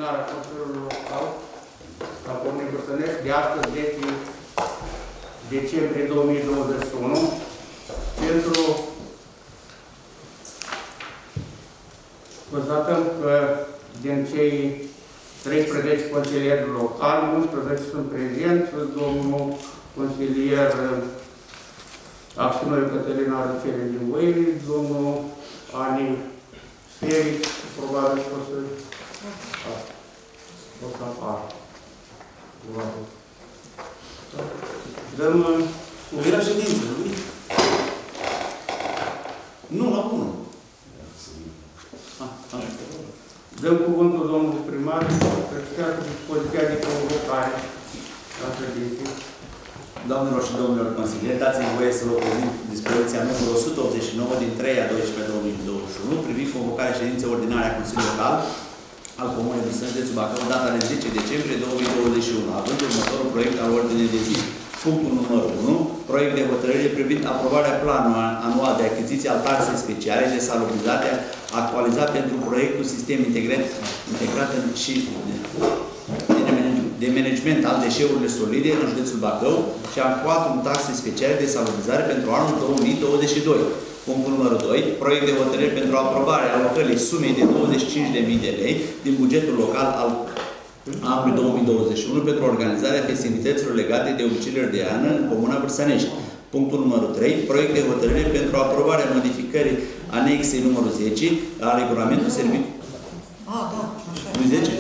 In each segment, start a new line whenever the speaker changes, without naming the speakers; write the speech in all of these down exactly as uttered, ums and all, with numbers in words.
adunarea Consiliului Local a Comunei Bârtănești de astăzi, zece decembrie două mii douăzeci și unu, pentru constatăm că din cei treisprezece consilieri locali, unsprezece sunt prezenți, domnul consilier Acțiunului Cătălina Răcere din Văile, domnul Ani Sferic, probabil că o să o să apară. Dăm...
Era ședință, nu? Nu, la bună.
Dăm cuvântul domnului primar, că cu dispoziția de convocare la ședință.
Doamnelor și domnilor consilieri, dați-mi voie să vă prezint dispoziția numărul o sută optzeci și nouă din trei a doisprezece două mii douăzeci și unu privind convocarea ședinței ordinare a Consiliului Local al Comunei Bârtănești, județul Bacău, data de zece decembrie două mii douăzeci și unu, având următorul proiect al ordinei de zi. Punctul numărul unu. Proiect de hotărâre privind aprobarea planului anual de achiziție al taxei speciale de salubrizare actualizat pentru proiectul sistem integrat, integrat și de management al deșeurilor solide în județul Bacău și a patru taxe speciale de salubrizare pentru anul două mii douăzeci și doi. Punctul numărul doi. Proiect de hotărâre pentru aprobarea alocării sumei de douăzeci și cinci de mii de lei din bugetul local al anului două mii douăzeci și unu pentru organizarea festivităților legate de obiceiurile de iarnă în Comuna Bârtănești. Punctul numărul trei. Proiect de hotărâre pentru aprobarea modificării anexei numărul zece la regulamentul serviciului.
Ah, da, așa.
zece?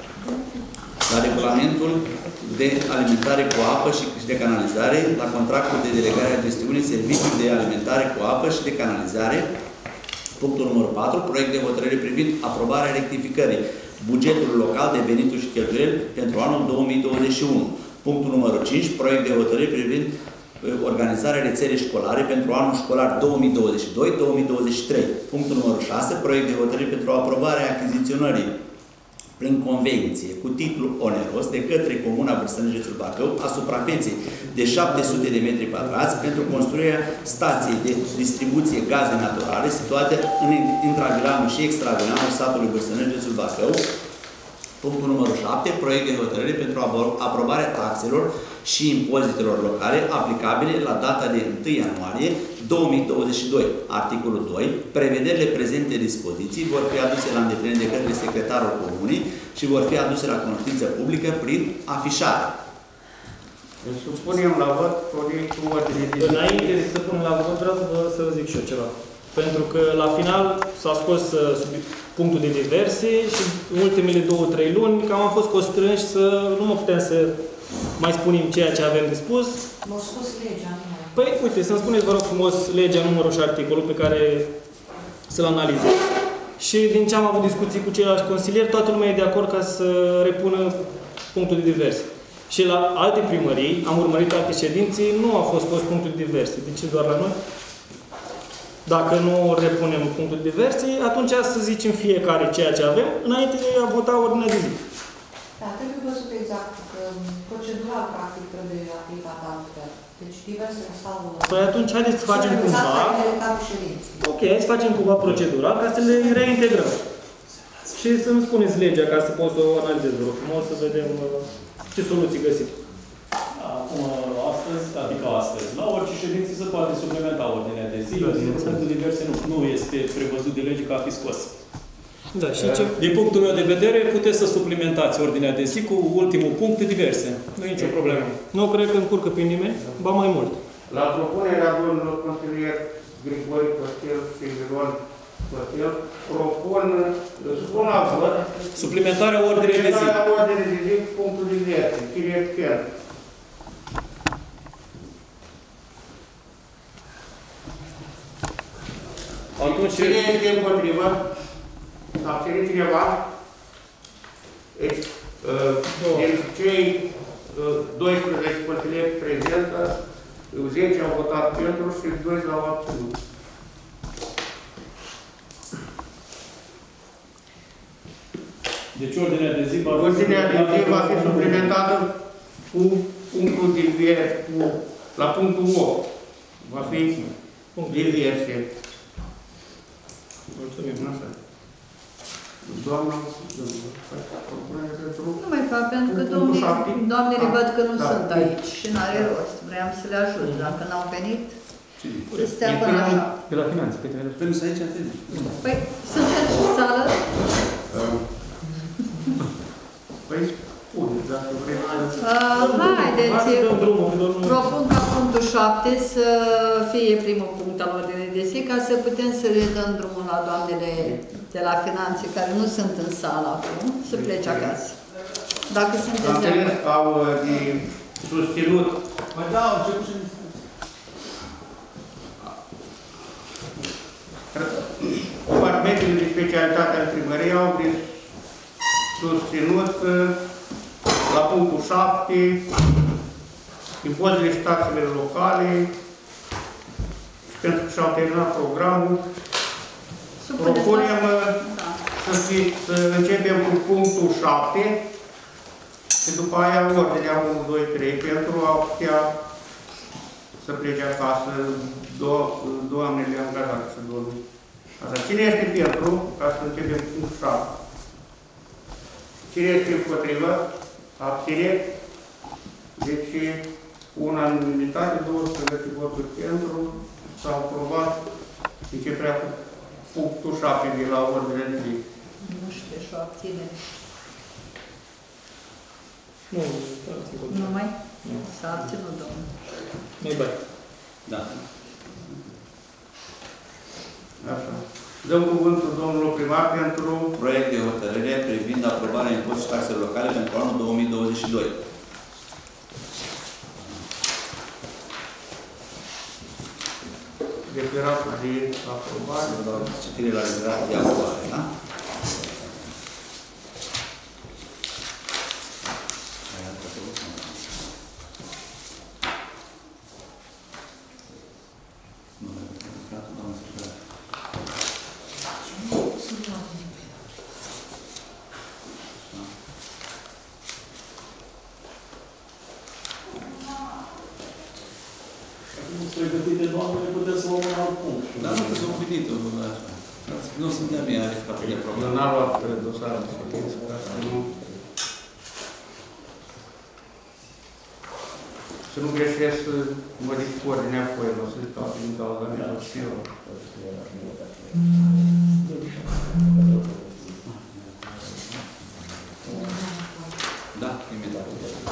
La regulamentul de alimentare cu apă și de canalizare, la contractul de delegare a gestiunii serviciului de alimentare cu apă și de canalizare. Punctul numărul patru. Proiect de hotărâre privind aprobarea rectificării bugetului local de venituri și cheltuieli pentru anul două mii douăzeci și unu. Punctul numărul cinci. Proiect de hotărâre privind organizarea rețelei școlare pentru anul școlar două mii douăzeci și doi două mii douăzeci și trei. Punctul numărul șase. Proiect de hotărâre pentru aprobarea achiziționării prin convenție cu titlu oneros de către Comuna Bârtănești, județul Bacău, a suprafeței de șapte sute de metri pătrați pentru construirea stației de distribuție gaze naturale situate în intravilanul și extravilanul satului Bârtănești, județul Bacău. Punctul numărul șapte. Proiect de hotărâre pentru aprobarea taxelor și impozitelor locale aplicabile la data de întâi ianuarie două mii douăzeci și doi. Articolul doi. Prevederile prezente dispoziții vor fi aduse la îndeplinire de către secretarul Comunei și vor fi aduse la cunoștință publică prin afișare.
Supunem la vot proiectul ordine de zi.
Înainte să punem la vot, vreau să vă, să vă zic și eu ceva. Pentru că la final s-a scos uh, punctul de diverse și în ultimele două, trei luni cam am fost constrânși să nu mă putem să mai spunem ceea ce avem de spus.
M-au spus legea.
Păi, uite, să-mi spuneți, vă rog frumos, legea, numărul și articolul pe care să-l analizez. Și din ce am avut discuții cu ceilalți consilieri, toată lumea e de acord ca să repună punctul de diverse. Și la alte primării, am urmărit alte ședințe, nu a fost scos punctul de diverse. De ce doar la noi? Dacă nu repunem punctul de diverse, atunci să zicem fiecare ceea ce avem, înainte de a vota ordinea de zi.
Da, trebuie văzut exact că procedural, practic, trebuie aplicat altfel. Deci diverse sau...
Păi atunci haideți să facem cumva... Ok, hai să facem cumva procedural ca să le reintegrăm. Și să-mi spuneți legea ca să pot să o analizez, vă rog frumos, să vedem ce soluții găsiți.
Acum, astăzi, adică astăzi, la orice ședință se poate suplementa ordinea de zi, punctul diverse nu, nu este prevăzut de lege ca a fi scos.
Da, și ce?
Din punctul meu de vedere, puteți să suplimentați ordinea de zi cu ultimul punct diverse. Nu e nicio problemă.
Nu cred că încurcă pe nimeni, ba mai mult.
La propunerea domnilor consilier Grigore Costel și Miron Costel, propun, spun la vot,
suplimentarea ordinei de zi.
Suplimentarea ordinei de zi, punctul diverse. Cine e pentru?
Atunci...
Cine este împotrivă? Abține cineva? Deci, din cei doisprezece consilieri prezentă, zece au votat pentru și doi l-au abținut.
Deci ordinea de zi va fi...
Ordinea de zi va fi suplimentată cu punctul divers, cu, la punctul opt. Va fi diverse.
Mulțumim.
Doamna, propunere pentru...
Nu mai fac, pentru că
Punctul
domnii,
șapte.
doamnele
Da.
văd că nu
Da.
sunt aici și n-are rost. Vreau să le ajut. Dacă n-au venit,
Cine?
să stea până așa.
De la finanțe, câte vedeți?
Păi nu sunt aici, atât.
Păi, sunteți în sală?
Păi spuneți, dacă vreți să...
Uh, haideți,
Hai să dăm drumul, că domnul...
propun ca punctul șapte să fie primul punct al ordinei de zi, ca să putem să le dăm drumul la doamnele de la finanțe, care nu sunt în sală acum, să plece acasă. Dacă
Am
sunteți de
înțeles
acord.
că au uh, de susținut
Păi da, au început și...
departamentele de specialitate al primăriei au de susținut uh, la punctul șapte impozitele și taxele locale și pentru că și-au terminat programul.
Supuneți
Propunem
la-
uh,
Da.
să, fie, să începem cu punctul șapte și după aia ordinea unu, doi, trei pentru a putea să plece acasă do doamnele angajate și domnul. Asta. Cine este pentru ca să începem cu punctul șapte? Cine este împotrivă? Abține? Deci, unanimitate, douăsprezece voturi pentru, s-au aprobat începerea cu punctul șapte de la ordinea de zi.
unsprezece și o abținere.
Nu, stați acolo.
Nu mai?
Nu.
S-a abținut, domnul.
Nu-i bai.
Da.
Așa. Dăm cuvântul domnului primar pentru
Proiect de hotărâre privind aprobarea impozitelor și taxelor locale pentru anul două mii douăzeci și doi.
referatul de aprobare.
Să vă dau citire la referatul de aprobare, da?
Pregătite, doamne, puteți să luăm un alt punct.
Dar nu sunt gândit, nu suntem bine are față de
Eu
problemă.
n-am luat dosarul de ședință, ca să nu... Să nu greșesc să modific ordinea foilor, să zic toate din cauza mea, și eu.
Da, imediat.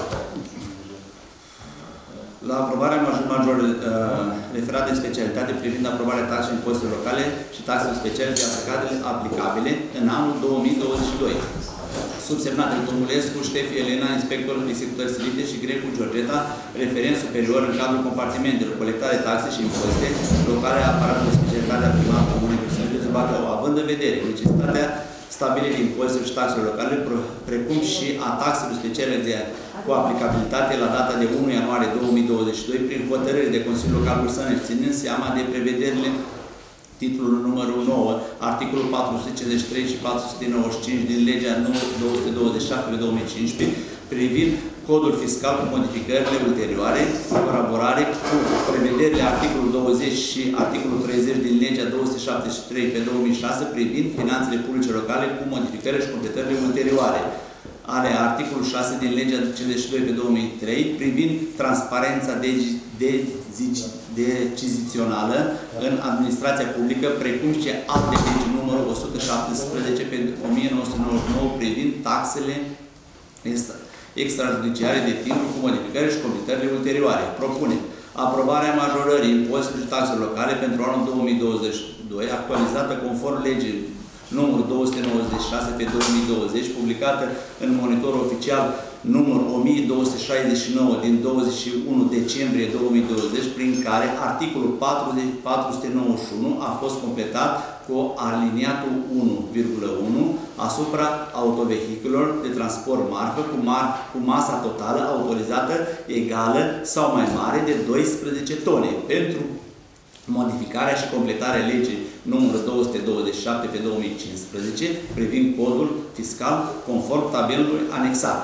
La aprobarea major, major uh, referat de specialitate privind aprobarea taxelor impozitelor locale și taxelor speciale de aplicabile, aplicabile în anul două mii douăzeci și doi. Subsemnat de Tomulescu, Ștefi Elena, inspector executări silite și Grecu Georgeta, referent superior în cadrul compartimentelor, colectare taxe și impozite locale, aparatul de specialitate a primarului Comunei Bruxelles de Bacău, având în vedere necesitatea stabilirii impozitelor și taxelor locale, precum și a taxelor speciale de cu aplicabilitate la data de unu ianuarie două mii douăzeci și doi prin hotărâre de Consiliul Local Bursănești, ținând seama de prevederile titlul numărul nouă, articolul patru sute cincizeci și trei și patru sute nouăzeci și cinci din legea două sute douăzeci și șapte pe două mii cincisprezece privind codul fiscal cu modificările ulterioare, colaborare cu prevederile articolul douăzeci și articolul treizeci din legea două sute șaptezeci și trei pe două mii șase privind finanțele publice locale cu modificările și completările ulterioare. Are articolul șase din legea cincizeci și doi pe două mii trei privind transparența de, de, decizițională în administrația publică, precum și alte legi numărul o sută șaptesprezece pe o mie nouă sute nouăzeci și nouă privind taxele extrajudiciare de timbru cu modificări și completările ulterioare. Propune aprobarea majorării impozitelor și taxelor locale pentru anul două mii douăzeci și doi, actualizată conform legii numărul două sute nouăzeci și șase pe două mii douăzeci, publicată în monitorul oficial numărul o mie două sute șaizeci și nouă din douăzeci și unu decembrie două mii douăzeci, prin care articolul patru sute nouăzeci și unu a fost completat cu aliniatul unu virgulă unu asupra autovehiculelor de transport marfă cu, mar cu masa totală autorizată egală sau mai mare de doisprezece tone pentru modificarea și completarea legii numărul două sute douăzeci și șapte pe două mii cincisprezece privind codul fiscal conform tabelului anexat.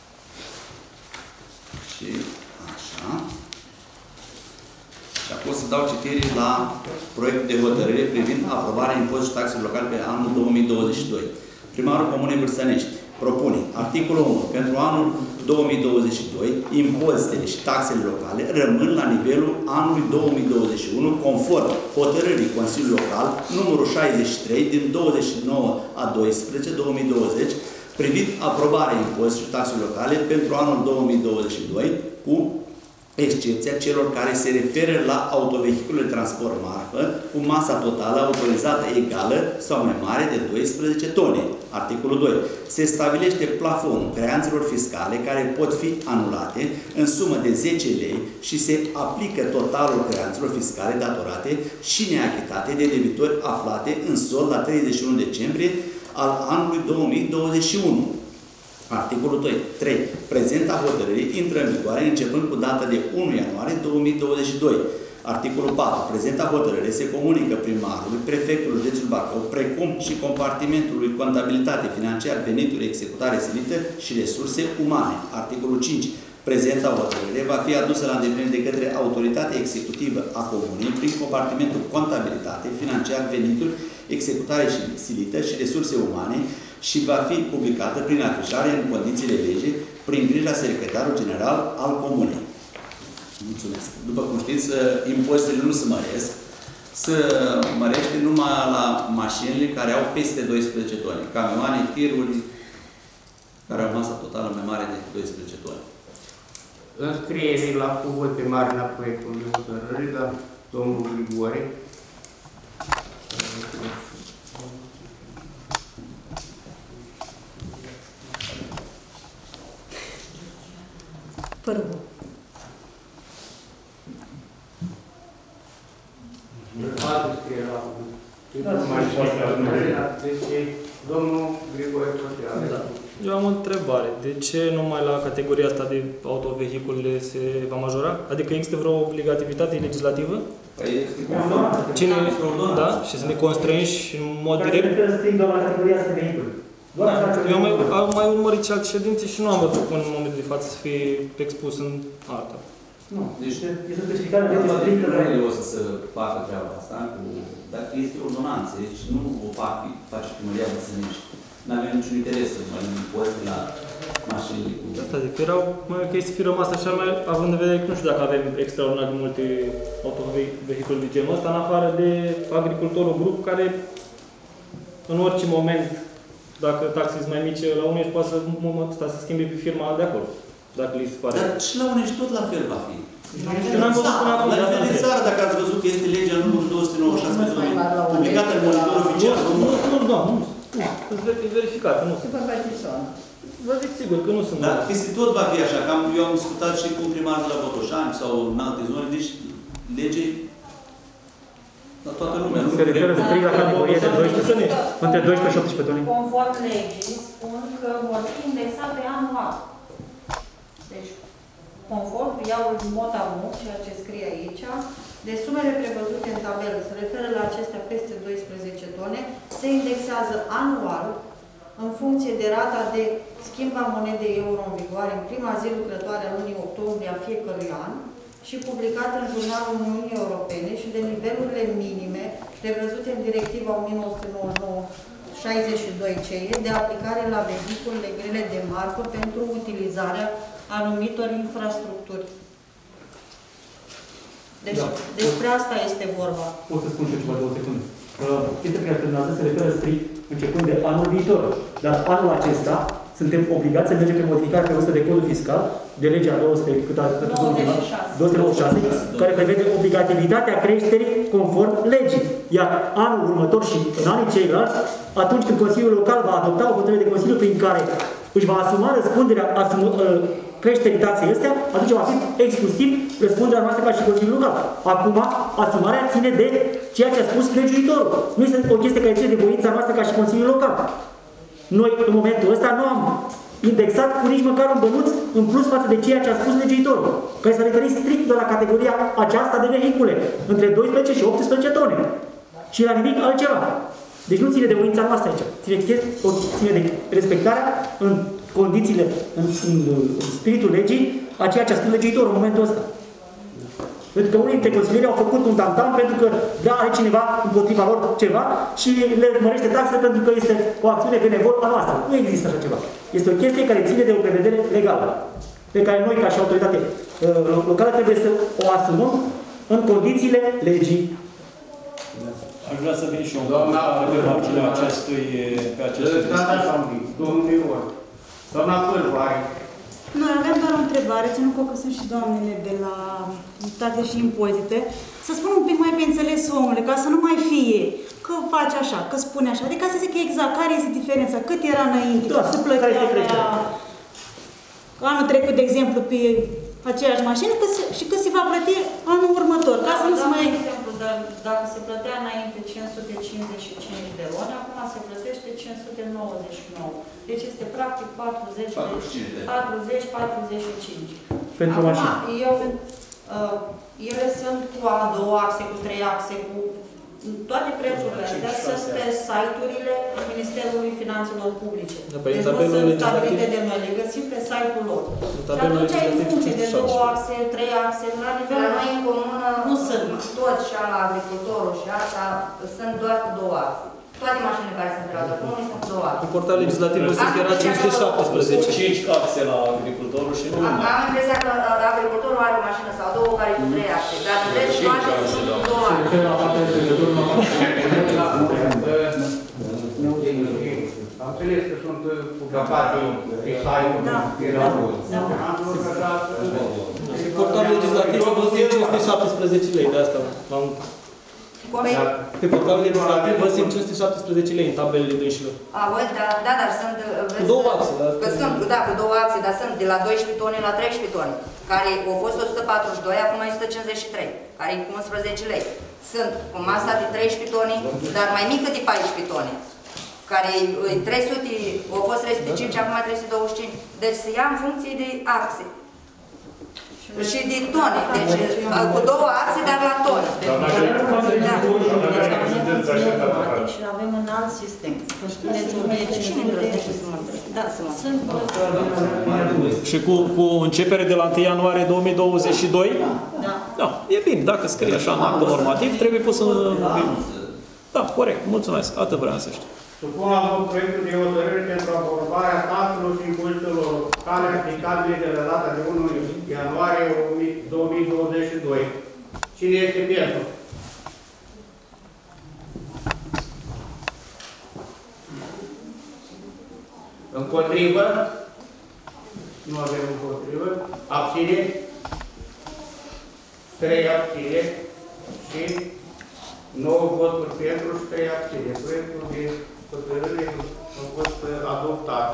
Și așa. Și acum să dau citire la proiectul de hotărâre privind aprobarea impozitelor și taxelor locale pe anul două mii douăzeci și doi. Primarul Comunei Vârsănești propune articolul unu. Pentru anul două mii douăzeci și doi, impozitele și taxele locale rămân la nivelul anului două mii douăzeci și unu, conform hotărârii Consiliului Local numărul șaizeci și trei din douăzeci și nouă a doisprezece două mii douăzeci, privind aprobarea impozitelor și taxelor locale pentru anul două mii douăzeci și doi, cu excepția celor care se referă la autovehicule de transport marfă cu masa totală autorizată egală sau mai mare de doisprezece tone. Articolul doi. Se stabilește plafonul creanțelor fiscale care pot fi anulate în sumă de zece lei și se aplică totalul creanțelor fiscale datorate și neachitate de debitori aflate în sold la treizeci și unu decembrie al anului două mii douăzeci și unu. Articolul doi. trei. Prezenta hotărâre intră în vigoare începând cu data de unu ianuarie două mii douăzeci și doi. Articolul patru. Prezenta hotărâre se comunică primarului, prefectului județului Bacău, precum și compartimentului contabilitate financiar, venituri, executare silită și resurse umane. Articolul cinci. Prezenta hotărâre va fi adusă la îndeplinire de către autoritatea executivă a comunei prin compartimentul contabilitate financiar, venituri, executare și silită și resurse umane și va fi publicată prin afișare în condițiile legii, prin grija secretarului general al comunei. Mulțumesc. După cum știți, impozitele nu se măresc, se mărește numai la mașinile care au peste doisprezece tone, camioane, tiruri, care au masă totală mai mare de doisprezece tone.
Înscrierii la cuvânt pe marginea proiectului de hotărâre, dar domnul Grigore.
Părbu.
Domnul Grigore Protean.
Eu am o întrebare. De ce numai la categoria asta de autovehicule se va majora? Adică există vreo obligativitate legislativă?
Păi este
Cine? Da? Și să ne constrângi în mod direct?
Doar la categoria asta de vehicule.
Eu am mai, am mai urmărit și alte ședințe și nu am văzut până în momentul de față să fie expus în alta.
Nu.
Deci,
este specificare de strictă.
nu o să se facă treaba asta, cu, dacă este ordonanță, deci nu o fac, face primăria de Sănici. Nu avem niciun interes să mai impozite la mașini cu...
Asta zic, erau mai ok să fi rămas așa, mai, având în vedere că nu știu dacă avem extraordinar de multe autovehicule de genul ăsta, în afară de agricultorul grup, care în orice moment, dacă taxele sunt mai mici la Unești, poate să, ăsta, să schimbe pe firma de acolo, dacă li se pare.
Dar și la Unești tot la fel va fi.
Eu n-am văzut până acum.
La nivel de țară, dacă ați văzut că este legea numărul două sute nouăzeci și șase, publicată în monitor oficial.
Nu, nu, nu, nu. E verificat, nu. Vă zic sigur că nu sunt.
Dar peste tot va fi așa, că am, eu am discutat și cu un primar de la Botoșani sau în alte zone, deci lege la toată lumea.
Se referă strict la categorie de doisprezece, între doisprezece și optsprezece tone.
Conform legii, spun că vor fi indexate anual. Deci, conform, iau în mod amut, ceea ce scrie aici, de sumele prevăzute în tabelă, se referă la acestea peste doisprezece tone, se indexează anual în funcție de rata de schimb a monedei euro în vigoare în prima zi lucrătoare a lunii octombrie a fiecărui an și publicată în Jurnalul Uniunii Europene și de nivelurile minime prevăzute în Directiva o mie nouă sute nouăzeci și nouă șaizeci și doi C E de aplicare la vehiculele grele de marfă pentru utilizarea anumitor infrastructuri. Deci, da. Despre asta este vorba.
Pot să spun și eu ceva, două secunde. Chestia care terminează se referă strict începând de anul viitor. Dar anul acesta suntem obligați să mergem pe modificare pe de codul fiscal de legea două sute nouăzeci și șase, care prevede obligativitatea creșterii conform legii. Iar anul următor și în anii ceilalți, atunci când Consiliul Local va adopta o hotărâre de Consiliu prin care își va asuma răspunderea asum, creșterii taxei astea, atunci va fi exclusiv răspunderea noastră ca și Consiliul Local. Acum, asumarea ține de ceea ce a spus legiuitorul. Nu este o chestie care ține de voința noastră ca și Consiliul Local. Noi, în momentul ăsta, nu am indexat cu nici măcar un bănuț în plus față de ceea ce a spus legiuitorul, care s-a referit strict de la categoria aceasta de vehicule, între doisprezece și optsprezece tone. Și la nimic altceva. Deci nu ține de voința noastră aici. Ține, ține de respectarea în condițiile, în, în, în spiritul legii, a ceea ce a spus legiuitorul în momentul ăsta. Pentru că unii dintre consilieri au făcut un tam-tam pentru că vrea are cineva împotriva lor ceva și le mărește taxele pentru că este o acțiune benevolă a noastră. Nu există așa ceva. Este o chestie care ține de o prevedere legală, pe care noi, ca și autoritate uh, locală, trebuie să o asumăm în condițiile legii.
Aș vrea să vin și eu pe marginea acestui, pe acestui
Domnul Doamna Pârvari.
Noi avem doar o întrebare, ținând cont că sunt și doamnele de la taxe și impozite, să spun un pic mai pe înțeles omule, ca să nu mai fie că face așa, că spune așa, adică să zic exact care este diferența, cât era înainte,
Da,
cât se plătea
care este
la anul trecut, de exemplu, pe aceeași mașină că se, și că se va plăti anul următor, ca să nu se mai...
exemplu, dacă se plătea înainte cinci sute cincizeci și cinci de luni, acum se plătește cinci sute nouăzeci și nouă. Deci este practic patruzeci, patruzeci, patruzeci și cinci.
Pentru
acum,
mașină.
eu, uh, ele sunt cu a două axe, cu trei axe, cu toate prețurile astea sunt pe site-urile Ministerului Finanțelor Publice.
Da, păi,
deci nu sunt stabilite de noi, le găsim pe site-ul lor. Și atunci ai în funcție de două axe, trei axe, la nivel
La noi în comună,
nu sunt.
toți și la agricultorul și asta, sunt doar cu două axe. Toate mașinile care sunt pe la comună sunt cu două axe.
În portal legislativ o să era cinci sute șaptesprezece.
cinci axe la agricultorul și nu
Am
una.
am impresia că agricultorul are o mașină sau două care cu trei axe, dar în rest toate sunt cu două axe.
Am înțeles că sunt publicate pe site-ul
Portal legislativ a văzut cinci sute șaptesprezece lei, de asta am... Pe portalul legislativ văzim cinci sute șaptesprezece lei în tabelele dânșilor.
A, bă, da, da, dar sunt...
Cu două axe, da?
Că sunt, da, cu două axe, dar sunt de la doisprezece tone la treisprezece tone, care au fost o sută patruzeci și doi, acum e o sută cincizeci și trei, care e cu unsprezece lei. Sunt cu masa de treisprezece tone, dar mai mică de paisprezece tone, care e trei sute, au fost trei sute cinci, acum trei sute douăzeci și cinci. Deci se ia în funcție de axe. Și de tone, deci cu două axe, dar la tone.
Și avem un alt sistem. Spuneți-mi mie cine îndrăznește să mă întrebi. Da, să mă Sunt
Și cu, cu începere de la întâi ianuarie două mii douăzeci și doi?
Da.
Da, e bine. Dacă scrie așa în actul normativ, trebuie pus în... Da, corect. Mulțumesc. Atât vreau să știu.
Supun la vot proiectul de hotărâre pentru aprobarea taxelor și impozitelor locale aplicabile de la data de unu ianuarie două mii douăzeci și doi. Cine este pentru? Împotrivă? Nu avem împotrivă. Abține? Trei abține și nouă voturi pentru și trei abține. Proiectul de hotărâre a fost adoptat.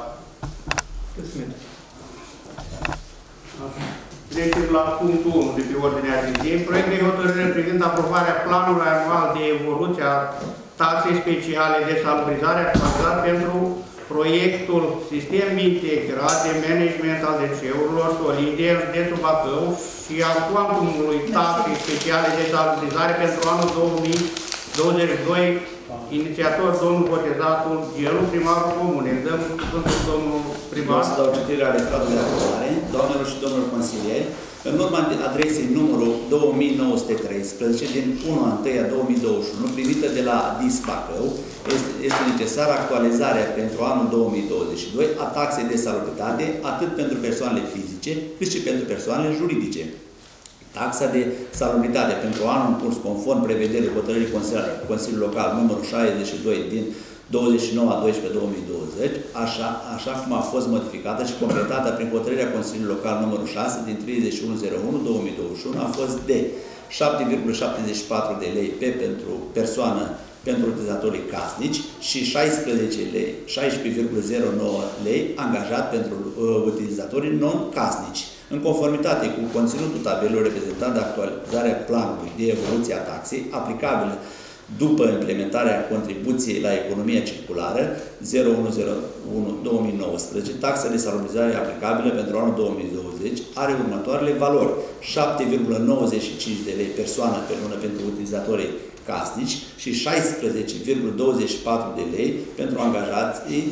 Trecem la punctul unu de pe ordinea de zi. Proiect de hotărâre privind aprobarea planului anual de evoluție a taxei speciale de salubrizare actualizat pentru proiectul Sistem Integrat de Management al Deșeurilor Solide în județul Bacău și al cuantumului taxei speciale de salubrizare pentru anul două mii douăzeci și doi. Inițiator, domnul botezatul Gelu, primarul comunei. Dăm cuvântul domnul primar.
Vreau să dau citirea ale stratului de aprobare. Doamnelor și domnilor consilieri, în urma adresei numărul două mii nouă sute treisprezece din unu unu două mii douăzeci și unu, primită de la D I S Bacău, este, este necesară actualizarea pentru anul două mii douăzeci și doi a taxei de salubritate, atât pentru persoanele fizice, cât și pentru persoanele juridice. Taxa de salubritate pentru anul în curs, conform prevederii hotărârii Consiliului Local numărul șaizeci și doi din douăzeci și nouă a doisprezece două mii douăzeci, așa, așa cum a fost modificată și completată prin hotărârea Consiliului Local numărul șase din treizeci și unu zero unu două mii douăzeci și unu, a fost de șapte virgulă șaptezeci și patru de lei pe pentru persoană pentru utilizatorii casnici și șaisprezece lei, șaisprezece virgulă zero nouă lei angajat pentru uh, utilizatorii non-casnici. În conformitate cu conținutul tabelului reprezentat de actualizarea planului de evoluție a taxei, aplicabilă după implementarea contribuției la economia circulară zero unu zero unu două mii nouăsprezece, taxa de salubrizare aplicabilă pentru anul două mii douăzeci are următoarele valori: șapte virgulă nouăzeci și cinci de lei persoană pe lună pentru utilizatorii casnici și șaisprezece virgulă douăzeci și patru de lei pentru angajații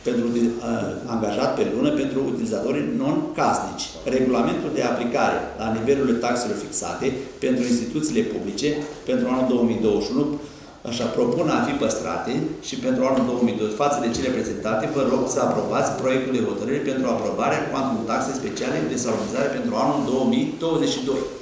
pentru uh, angajat pe lună pentru utilizatorii non-casnici. Regulamentul de aplicare la nivelul taxelor fixate pentru instituțiile publice pentru anul două mii douăzeci și unu, așa, propun a fi păstrate și pentru anul două mii douăzeci, față de cele prezentate, vă rog să aprobați proiectul de hotărâre pentru aprobarea cuantumului taxe speciale de salubrizare pentru anul două mii douăzeci și doi.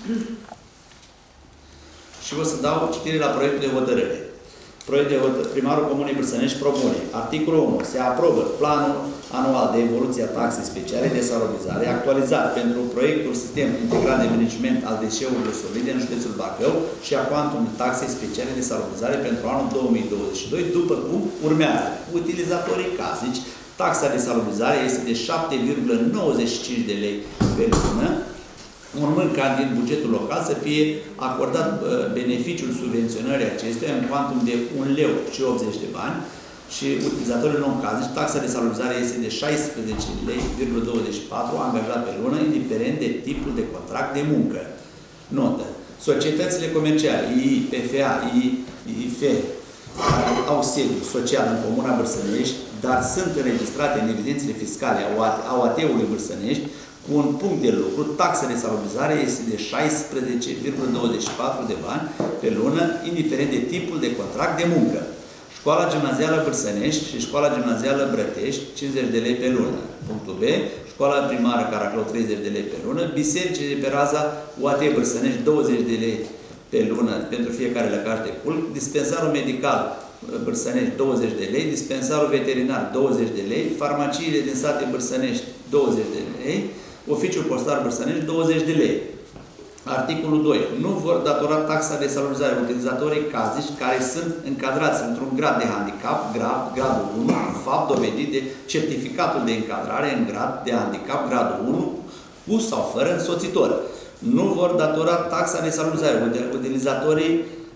Și o să dau citire la proiectul de hotărâre. Proiect de hotărâre. Primarul Comunei Bârsănești propune. Articolul unu. Se aprobă planul anual de evoluție a taxei speciale de salubrizare actualizat pentru proiectul Sistem Integrat de Management al Deșeurilor Solide în județul Bacău și a cuantumului taxei speciale de salubrizare pentru anul două mii douăzeci și doi, după cum urmează. Utilizatorii casnici, taxa de salubrizare este de șapte virgulă nouăzeci și cinci de lei pe lună, urmând ca din bugetul local să fie acordat uh, beneficiul subvenționării acesteia în cuantum de un leu și optzeci de bani și utilizatorii non-casnici, taxa de salubrizare este de șaisprezece lei virgulă douăzeci și patru angajat pe lună, indiferent de tipul de contract de muncă. Notă. Societățile comerciale, I I, P F A, I I, I F, care au sediu social în Comuna Bârsănești, dar sunt înregistrate în evidențele fiscale a O A T-ului Bârsănești, cu un punct de lucru, taxa de salubrizare este de șaisprezece virgulă douăzeci și patru de bani pe lună, indiferent de tipul de contract de muncă. Școala Gimnazială Bârsănești și Școala Gimnazială Brătești, cincizeci de lei pe lună. Punctul B. Școala Primară Caraclău, treizeci de lei pe lună. Bisericii de pe raza O A T Bârsănești, douăzeci de lei pe lună pentru fiecare lăcaș de culc. Dispensarul medical Bârsănești, douăzeci de lei. Dispensarul veterinar, douăzeci de lei. Farmaciile din sate Bârsănești, douăzeci de lei. Oficiul postal Bârsănești, douăzeci de lei. Articolul doi. Nu vor datora taxa de salubrizare utilizatorii casnici care sunt încadrați într-un grad de handicap grav, gradul unu, fapt dovedit de certificatul de încadrare în grad de handicap gradul unu, cu sau fără însoțitor. Nu vor datora taxa de salubrizare utilizatorii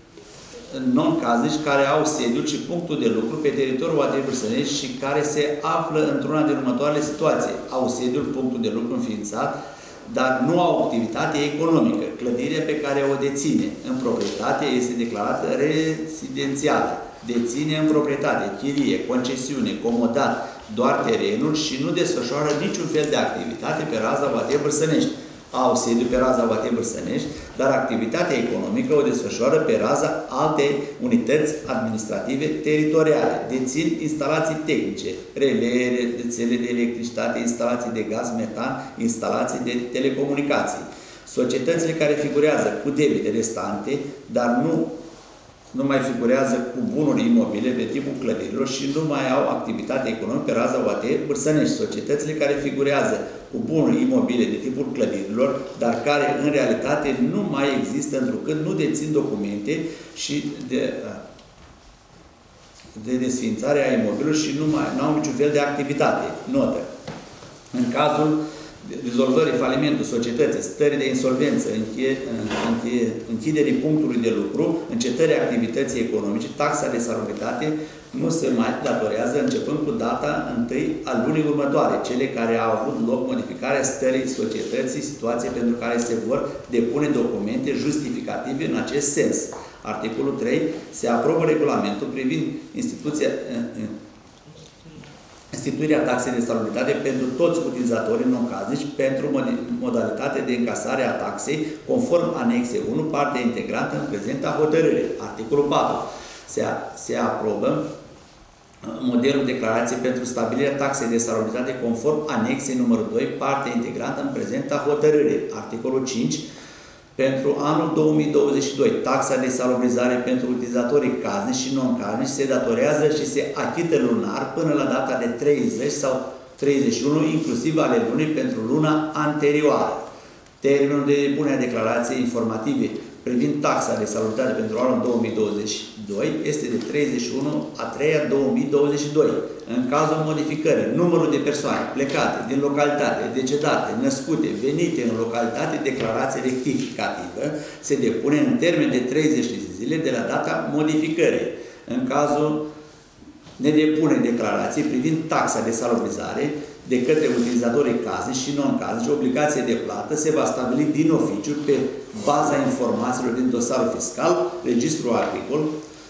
non-casnici care au sediul și punctul de lucru pe teritoriul O A T Bârsănești și care se află într-una din următoarele situații. Au sediul, punctul de lucru înființat, dar nu au activitate economică. Clădirea pe care o deține în proprietate este declarată rezidențială. Deține în proprietate, chirie, concesiune, comodat, doar terenul și nu desfășoară niciun fel de activitate pe raza O A T Bârsănești. Au sediu pe raza O A T Bârsănești, dar activitatea economică o desfășoară pe raza alte unități administrative teritoriale. Dețin instalații tehnice, relele, rețele de electricitate, instalații de gaz metan, instalații de telecomunicații. Societățile care figurează cu debite restante, dar nu nu mai figurează cu bunuri imobile pe tipul clădirilor și nu mai au activitate economică pe raza O A T Bârsănești. Societățile care figurează cu bunuri imobile de tipul clădirilor, dar care în realitate nu mai există întrucât nu dețin documente și de, de desființare a imobilului și nu mai au niciun fel de activitate. Notă. În cazul rezolvării falimentului societății, stării de insolvență, închiderii punctului de lucru, încetării activității economice, taxa de salubritate nu se mai datorează începând cu data întâi a lunii următoare, cele care au avut loc modificarea stării societății, situație pentru care se vor depune documente justificative în acest sens. Articolul trei. Se aprobă regulamentul privind instituția instituirea taxei de salubritate pentru toți utilizatorii non-casnici pentru modalitate de încasare a taxei conform anexe unu, partea integrantă în prezenta hotărâre. Articolul patru. Se, se aprobă modelul declarației pentru stabilirea taxei de salubritate conform anexei numărul doi, partea integrantă în prezenta hotărâre. Articolul cinci. Pentru anul două mii douăzeci și doi, taxa de salubrizare pentru utilizatorii casnici și non-casnici se datorează și se achită lunar până la data de treizeci sau treizeci și unu, inclusiv ale lunii pentru luna anterioară. Termenul de depunere a declarației informative privind taxa de salubritate pentru anul două mii douăzeci și doi este de treizeci și unu a treia două mii douăzeci și doi. În cazul modificării numărul de persoane plecate din localitate, decedate, născute, venite în localitate, declarație rectificativă se depune în termen de treizeci de zile de la data modificării. În cazul nedepunei declarației privind taxa de salubrizare de către utilizatorii casnici și non-casnici, obligație de plată se va stabili din oficiu pe baza informațiilor din dosarul fiscal, registrul agricol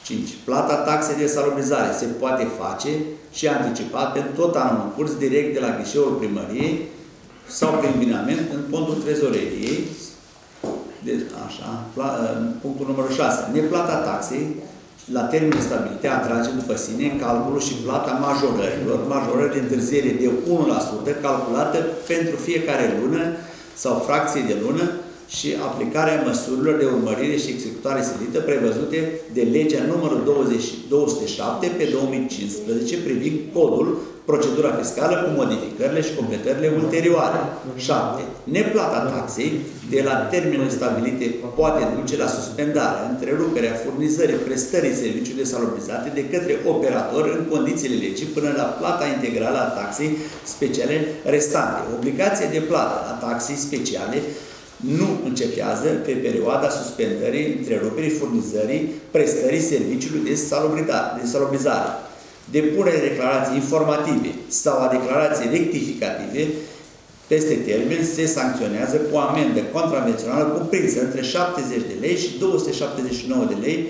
cinci. Plata taxei de salubrizare se poate face și anticipat pentru tot anul în curs direct de la ghișeul primăriei sau prin binament în fondul trezoreriei. Deci, așa, punctul numărul șase. Neplata taxei la termen stabilite atrage după sine calculul și plata majorărilor, majorări de întârziere de unu la sută calculată pentru fiecare lună sau fracție de lună și aplicarea măsurilor de urmărire și executare silită prevăzute de legea numărul două sute șapte pe două mii cincisprezece privind codul, procedura fiscală cu modificările și completările ulterioare. șapte. Neplata taxei de la termenele stabilite poate duce la suspendarea, întreruperea furnizării prestării serviciului de salubrizate de către operator în condițiile legii până la plata integrală a taxei speciale restante. Obligația de plată a taxei speciale nu încetează pe perioada suspendării, întreruperii furnizării, prestării serviciului de salubrizare. Depunerea de declarații informative sau a declarații rectificative peste termen se sancționează cu o amendă contravențională cuprinsă între șaptezeci de lei și două sute șaptezeci și nouă de lei.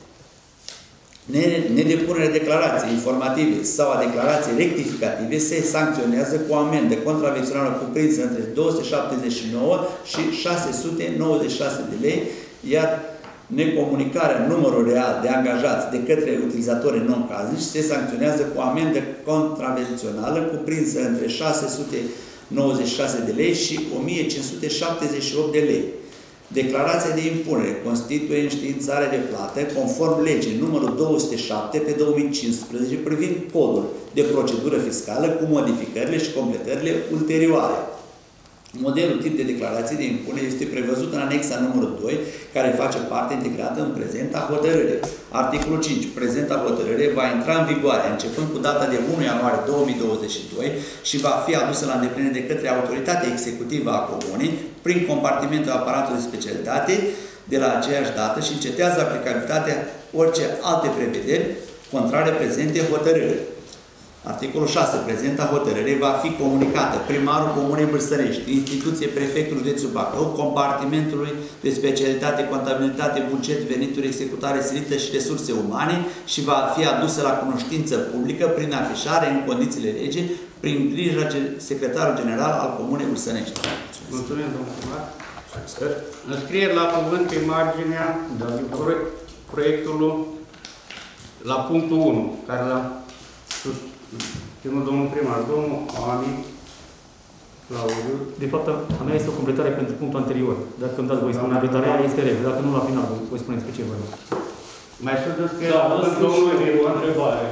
Nedepunerea de declarații informative sau a declarații rectificative se sancționează cu o amendă contravențională cuprinsă între două sute șaptezeci și nouă și șase sute nouăzeci și șase de lei, iar necomunicarea numărului real de angajați de către utilizatorii non-casnici se sancționează cu o amendă contravențională cuprinsă între șase sute nouăzeci și șase de lei și o mie cinci sute șaptezeci și opt de lei. Declarația de impunere constituie înștiințarea de plată conform legii numărul două sute șapte pe două mii cincisprezece privind codul de procedură fiscală cu modificările și completările ulterioare. Modelul tip de declarație de impunere este prevăzut în anexa numărul doi, care face parte integrată în prezenta hotărâre. Articolul cinci. Prezenta hotărâre va intra în vigoare începând cu data de unu ianuarie două mii douăzeci și doi și va fi adusă la îndeplinire de către autoritatea executivă a comunei prin compartimentul aparatului de specialitate de la aceeași dată și încetează aplicabilitatea orice alte prevederi contrare prezente hotărâre. Articolul șase. Prezenta hotărâre va fi comunicată primarul Comunei Bârsănești, instituție prefectul județul Bacău, compartimentului de specialitate, contabilitate, buget, venituri, executare silită și resurse umane și va fi adusă la cunoștință publică prin afișare în condițiile legii, prin grija secretarul general al Comunei Bârsănești.
Mulțumim, domnul primar. Înscrieri la cuvânt pe marginea proiectului la punctul unu, care l-a Primul domnul primar, domnul Ami Claudiu.
De fapt, a mea este o completare pentru punctul anterior. Dacă îmi dați voi spune completarea, este reg. Dacă nu, la final, voi spune despre ce vorbim.
Mai sunt înscrie
Da,
la
lăsă
domnul
și
Miron.
o întrebare.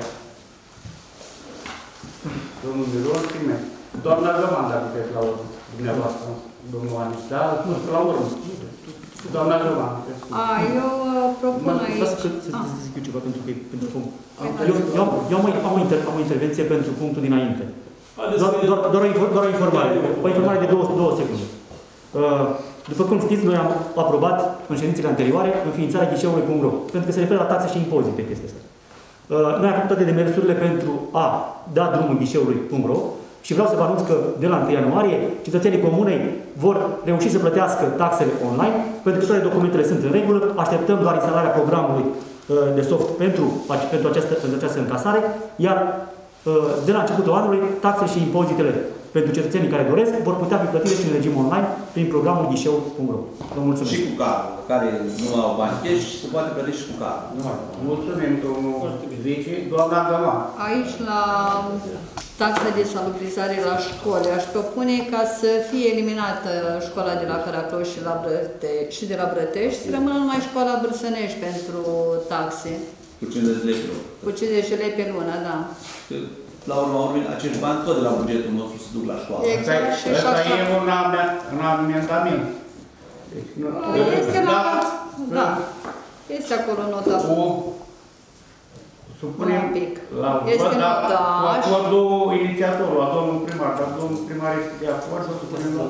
Domnul Miron, cine? Doamna Găman, dacă vreți la urmă. Dumneavoastră, domnul Ani. Da, nu, la urmă. Doamna Găman.
A, eu uh, propun aici...
Lasă că să zic eu ceva pentru că pentru punct. Eu, eu, eu am, am, o inter, am o intervenție pentru punctul dinainte. Doar, doar, doar, o, doar o informare. O informare de două, două secunde. Uh, după cum știți, noi am aprobat în ședințele anterioare înființarea ghișeului punct ro, pentru că se referă la taxe și impozite chestia asta. Uh, noi am făcut toate demersurile pentru a da drumul ghișeului punct ro și vreau să vă anunț că de la întâi ianuarie cetățenii comunei vor reuși să plătească taxele online, pentru că toate documentele sunt în regulă, așteptăm doar instalarea programului de soft pentru, pentru, această, pentru această încasare, iar de la începutul anului, taxe și impozitele pentru cetățenii care doresc vor putea fi plătite și în regim online prin programul ghișeu punct ro. Vă mulțumesc.
Și cu cardul, care nu au bani cash, se poate plăti și cu cardul.
Mulțumim, domnul Vice. Doamna Găman.
Aici, la taxa de salubrizare la școli, aș propune ca să fie eliminată școala de la Căraclău și, la Brăte, și de la Brătești, să rămână numai școala Bârsănești pentru taxe.
Cu cincizeci de lei pe lună.
Cu cincizeci de lei pe lună, da.
La urma urmei, acești bani tot de la bugetul nostru se duc la școală.
Exact. Și
Asta e un, un amendament. Deci, nu,
este la...
da,
Da. Este acolo nota.
Cu, supunem
un pic.
la
Este
da,
nota.
cu acordul inițiatorul, la domnul primar, dar domnul primar este de acord, să supunem la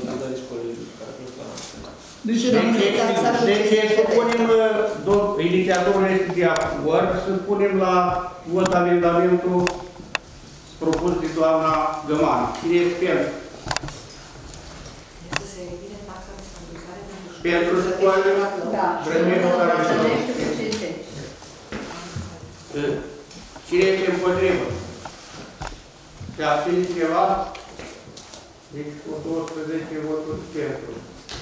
Deci, deci supunem, inițiatorul este de acord, să punem la vot amendamentul propus de doamna Găman. Cine este pentru? Pentru școală?
Da.
Vremea care Cine este împotrivă? Se abține cineva? Deci cu douăsprezece voturi pentru.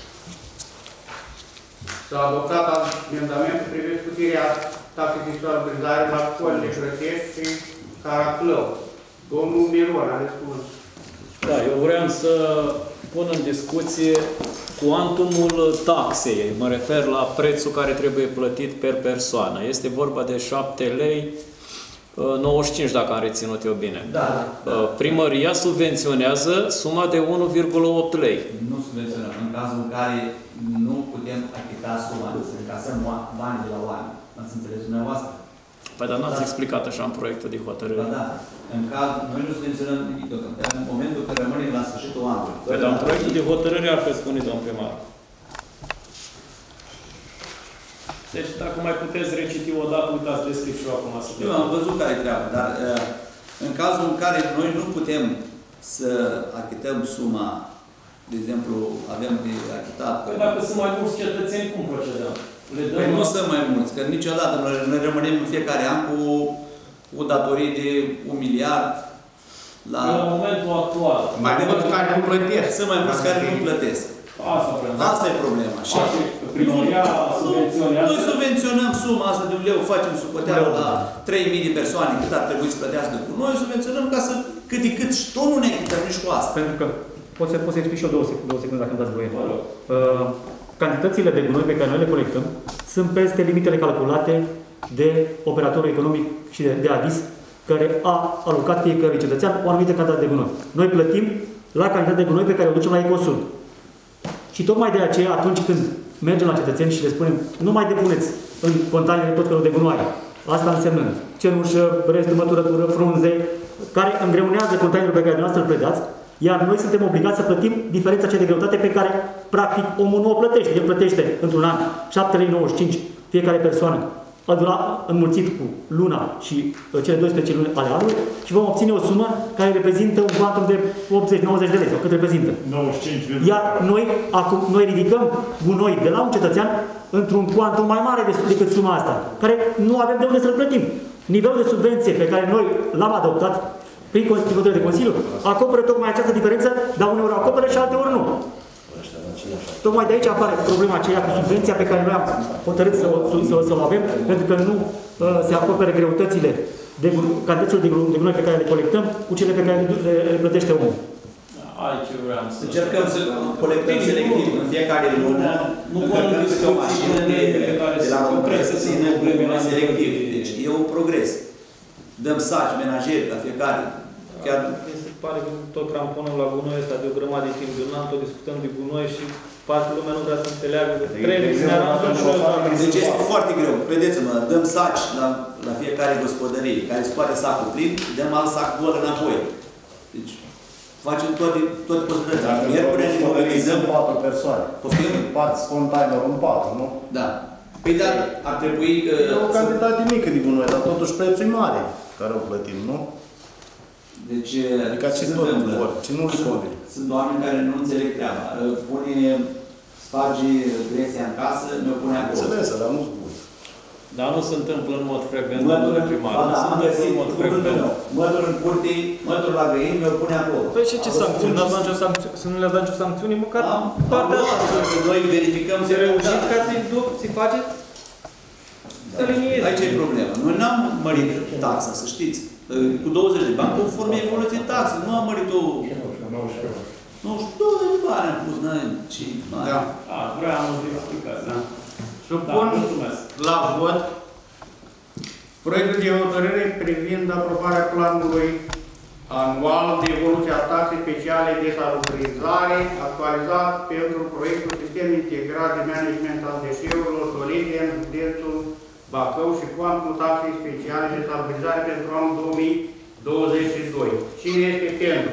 S-a adoptat amendamentul privind scutirea taxei de salarizare la școlile Crătești și Caraclău. Domnul Miron a răspuns.
Da, eu vreau să pun în discuție cuantumul taxei. Mă refer la prețul care trebuie plătit per persoană. Este vorba de șapte lei nouăzeci și cinci, dacă am reținut eu bine.
Da.
Primăria subvenționează suma de unu virgulă opt lei.
Nu subvenționăm. În cazul în care nu putem achita suma, să încasăm bani de la oameni. Ați înțeles dumneavoastră?
Păi, dar n-ați explicat așa în proiectul de hotărâre.
Da, da. În caz, noi nu subvenționăm nimic deocamdată. În momentul când rămânem la sfârșitul anului.
Păi, dar în proiectul de hotărâre ar fi spune, domn primar. Deci, dacă mai puteți reciti o dată, uitați, descriu și eu acum.
Eu am văzut care e treaba, dar în cazul în care noi nu putem să achităm suma, de exemplu, avem de achitat...
Păi dacă sunt mai mulți cetățeni, cum procedăm? Le dăm...
Păi nu sunt mai mulți, că niciodată noi, noi rămânem în fiecare an cu, cu datorii de un miliard la...
La momentul actual.
Mai mulți care nu plătesc.
Sunt mai mulți care nu plătesc.
Asta,
asta e problema. Și
primăria subvenționează.
Noi subvenționăm suma asta de un leu, facem socoteală la trei mii de persoane cât ar trebui să plătească cu noi, subvenționăm ca să cât de cât și tot nu ne echităm nici cu asta.
Pentru că pot să, pot să explic și eu două secunde, două secunde dacă îmi dați voie. Uh, cantitățile de gunoi pe care noi le colectăm sunt peste limitele calculate de operatorul economic și de, de ADIS, care a alocat fiecărui cetățean o anumită cantitate de gunoi. Noi plătim la cantitatea de gunoi pe care o ducem la Ecosud. Și tocmai de aceea, atunci când mergem la cetățeni și le spunem nu mai depuneți în containere tot felul de gunoaie, asta înseamnă cenușă, rest de măturătură, frunze, care îngreunează containerul pe care dumneavoastră îl predați, iar noi suntem obligați să plătim diferența cea de greutate pe care, practic, omul nu o plătește. El plătește într-un an șapte lei nouăzeci și cinci fiecare persoană, înmulțit cu luna și uh, cele doisprezece luni ale anului și vom obține o sumă care reprezintă un cuantum de optzeci nouăzeci de lei, sau cât reprezintă.
nouăzeci și cinci.
Iar noi, acum, noi ridicăm gunoi de la un cetățean într-un cuantum mai mare decât suma asta, care nu avem de unde să-l plătim. Nivelul de subvenție pe care noi l-am adoptat prin Constituție de Consiliu acoperă tocmai această diferență, dar uneori acoperă și alteori nu. Tocmai de aici apare problema aceea cu subvenția pe care noi am hotărât să o, să, să o avem, pentru că nu uh, se acoperă greutățile de cantitățile de gunoi pe care le colectăm cu cele pe care le, le, le plătește omul.
Aici vreau să...
Încercăm să colectăm selectiv în fiecare lună,
nu
încărcăm câte o mașină de, de la România să țină problemele selectiv. Deci e un progres. Dăm saci menajeri la fiecare.
Chiar mi se pare că tot cramponăm la gunoi ăsta de o grămadă de timp de un an, tot discutăm de gunoi și parcă lumea nu vrea să înțeleagă că trebuie să ne aranjăm și noi.
Deci este foarte greu. Credeți-mă, dăm saci la, la fiecare gospodărie, care scoate sacul plin, dăm alt sac gol înapoi. Deci facem toate, toate posibilitățile. Miercuri ne mobilizăm
patru persoane.
Poftim?
Parți containerul în patru, nu?
Da. Păi dar ar trebui că...
E o cantitate mică de gunoi, dar totuși prețul e mare care o plătim, nu?
Deci,
adică ce tot vor, ce nu își convine.
Sunt oameni care nu înțeleg treaba. Pune, sparge gresia în casă, ne-o pune acolo.
Înțeles, dar nu-s bun.
Dar nu se întâmplă în mod frecvent,
domnule
primar.
Nu se întâmplă în mod frecvent. Mătur în curte, mătur la găini, mi-o pune acolo.
Păi și ce sancțiuni? Să nu le-ați dat nicio sancțiune, măcar partea asta.
Noi verificăm
să reușiți ca să-i duc, să-i faceți? Să liniezi.
Aici e problema. Noi n-am mărit taxa, să știți. Cu douăzeci de bani, conform evoluției taxe. Nu am mărit-o... Nu știu, douăzeci de bani am pus, n-ai ce...
Da.
A, vreau să explicați, da?
Supun la vot proiectul de hotărâre privind aprobarea planului anual de evoluție a taxei speciale de salubrizare actualizat pentru proiectul Sistem Integrat de Management al Deșeurilor Solide în județul Bacău și cuantul taxei speciale de salubrizare pentru anul două mii douăzeci și doi. Cine este pentru?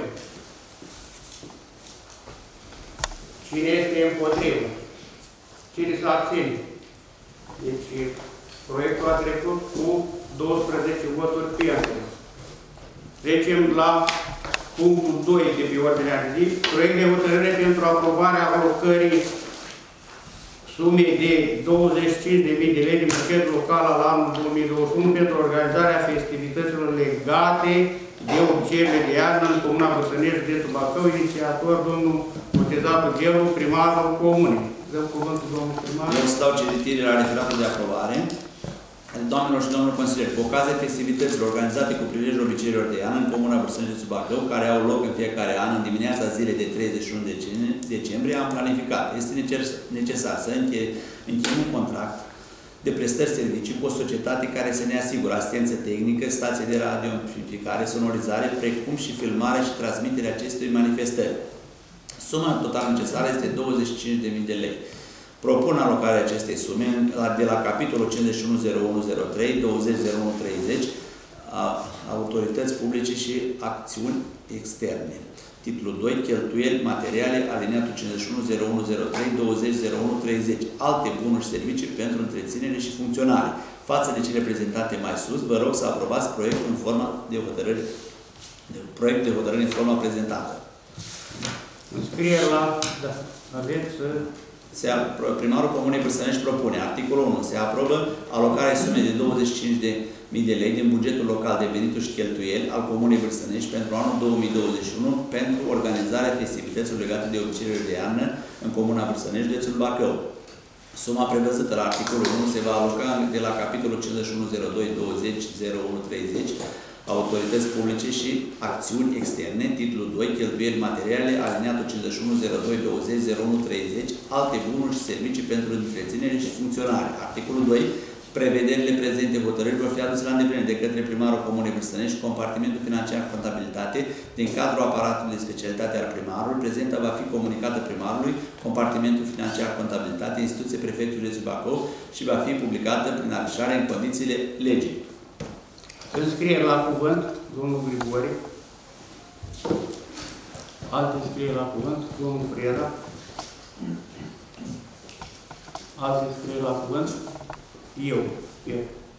Cine este împotrivă? Cine se abține? Deci, proiectul a trecut cu douăsprezece voturi pentru. Trecem la punctul doi de pe ordinea de zi. Proiect de hotărâre pentru aprobarea alocării sume de douăzeci și cinci de mii de lei din bugetul local al anului două mii douăzeci și unu pentru organizarea festivităților legate de obiceiurile de iarnă în Comuna Bărsănești, județul Bacău, inițiator domnul Botezatul Gelu, primarul comunei. Dăm cuvântul domnul primar.
Eu îți dau citire la referatul de aprobare. Doamnelor și domnilor consilieri, cu ocazia festivităților organizate cu prilejul obiceiurilor de an în Comuna Bărsănești, județul Bacău, care au loc în fiecare an în dimineața zilei de treizeci și unu decembrie, am planificat. Este necesar să încheiem un contract de prestări servicii cu o societate care să ne asigură asistență tehnică, stație de radioamplificare, sonorizare, precum și filmare și transmiterea acestei manifestări. Suma totală necesară este douăzeci și cinci de mii de lei. Propun alocarea acestei sume de la capitolul cincizeci și unu zero unu zero trei douăzeci zero unu treizeci autorități publice și acțiuni externe. Titlul doi, cheltuieli materiale, alineatul cincizeci și unu zero unu zero trei douăzeci zero unu treizeci, alte bunuri și servicii pentru întreținere și funcționare. Față de cele prezentate mai sus, vă rog să aprobați proiectul în forma de hotărâre, proiect de hotărâre în forma prezentată.
Înscriere la... Da. Aveți să...
Se, primarul Comunei Bărsănești propune, articolul unu, se aprobă alocarea sumei de douăzeci și cinci de mii de lei din bugetul local de venituri și cheltuieli al Comunei Bărsănești pentru anul două mii douăzeci și unu pentru organizarea festivităților legate de obiceiurile de iarnă în Comuna Bărsănești, județul Bacău. Suma prevăzută la articolul unu se va aloca de la capitolul cincizeci și unu zero doi douăzeci zero unu treizeci autorități publice și acțiuni externe, titlul doi, cheltuieli materiale, alineatul cincizeci și unu zero doi douăzeci zero unu treizeci, alte bunuri și servicii pentru întreținere și funcționare. Articolul doi, prevederile prezente hotărâri vor fi aduse la îndeplinire de către primarul Comunei Bărsănești, compartimentul financiar contabilitate, din cadrul aparatului de specialitate al primarului. Prezenta va fi comunicată primarului, compartimentul financiar contabilitate, instituție prefectului județului Bacău și va fi publicată prin afișare în condițiile legii.
Înscriere la cuvânt, domnul Grigore. Alte înscriere la cuvânt, domnul Preda. Alte înscriere la cuvânt, eu. eu.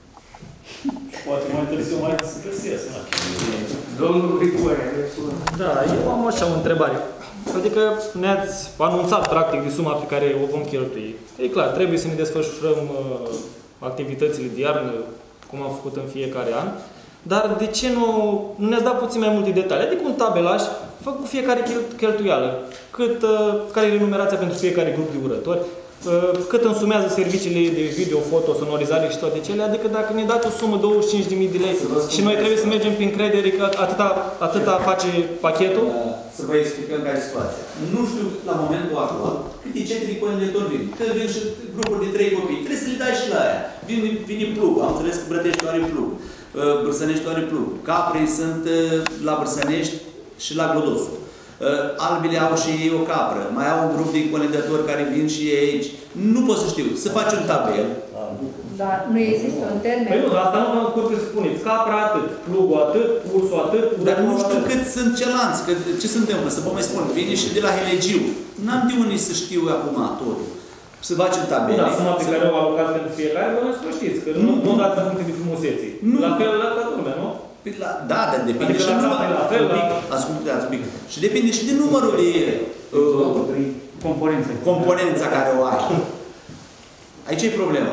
Poate mai târziu mai să găsesc.
Domnul Grigore,
da, eu am așa o întrebare. Adică ne-ați anunțat practic de suma pe care o vom cheltui. E clar, trebuie să ne desfășurăm uh, activitățile de iarnă cum am făcut în fiecare an, dar de ce nu, nu ne-ați dat puțin mai multe detalii? Adică un tabelaj făcut cu fiecare cheltuială, cât, uh, care e renumerația pentru fiecare grup de urători, uh, cât însumează serviciile de video, foto, sonorizare și toate cele, adică dacă ne dați o sumă douăzeci și cinci de mii de lei și noi trebuie să mergem prin credere că atâta, atâta face pachetul?
Să vă explicăm care e situația. Nu știu la momentul actual câte centri de conectori vin. Că vin și grupuri de trei copii. Trebuie să le dai și la aia. Vine, vine plugul. Am înțeles că Brătești are plug. Bărsănești are plug. Caprii sunt la Bărsănești și la Glodosul. Albile au și ei o capră. Mai au un grup de conectori care vin și ei aici. Nu pot să știu. Să faci un tabel.
Dar nu există un termen.
Păi nu, dar asta nu am curte să spuneți. Capra atât, plugul atât, ursul atât,
dar nu știu cât sunt celanți, că ce se întâmplă, să vă mai spun, vine și de la Helegiu. N-am de unde să știu acum totul. Să facem tabele.
Da, suma pe care o alocați pentru fiecare, vă să știți, că nu, nu dați în funcție de frumusețe.
Nu.
La fel la toată lumea, nu?
La, da, dar depinde
adică
și
la
numărul.
la fel, la...
Ascultați un pic. Și depinde și de numărul de uh,
componența.
componența care o ai. Aici e problema.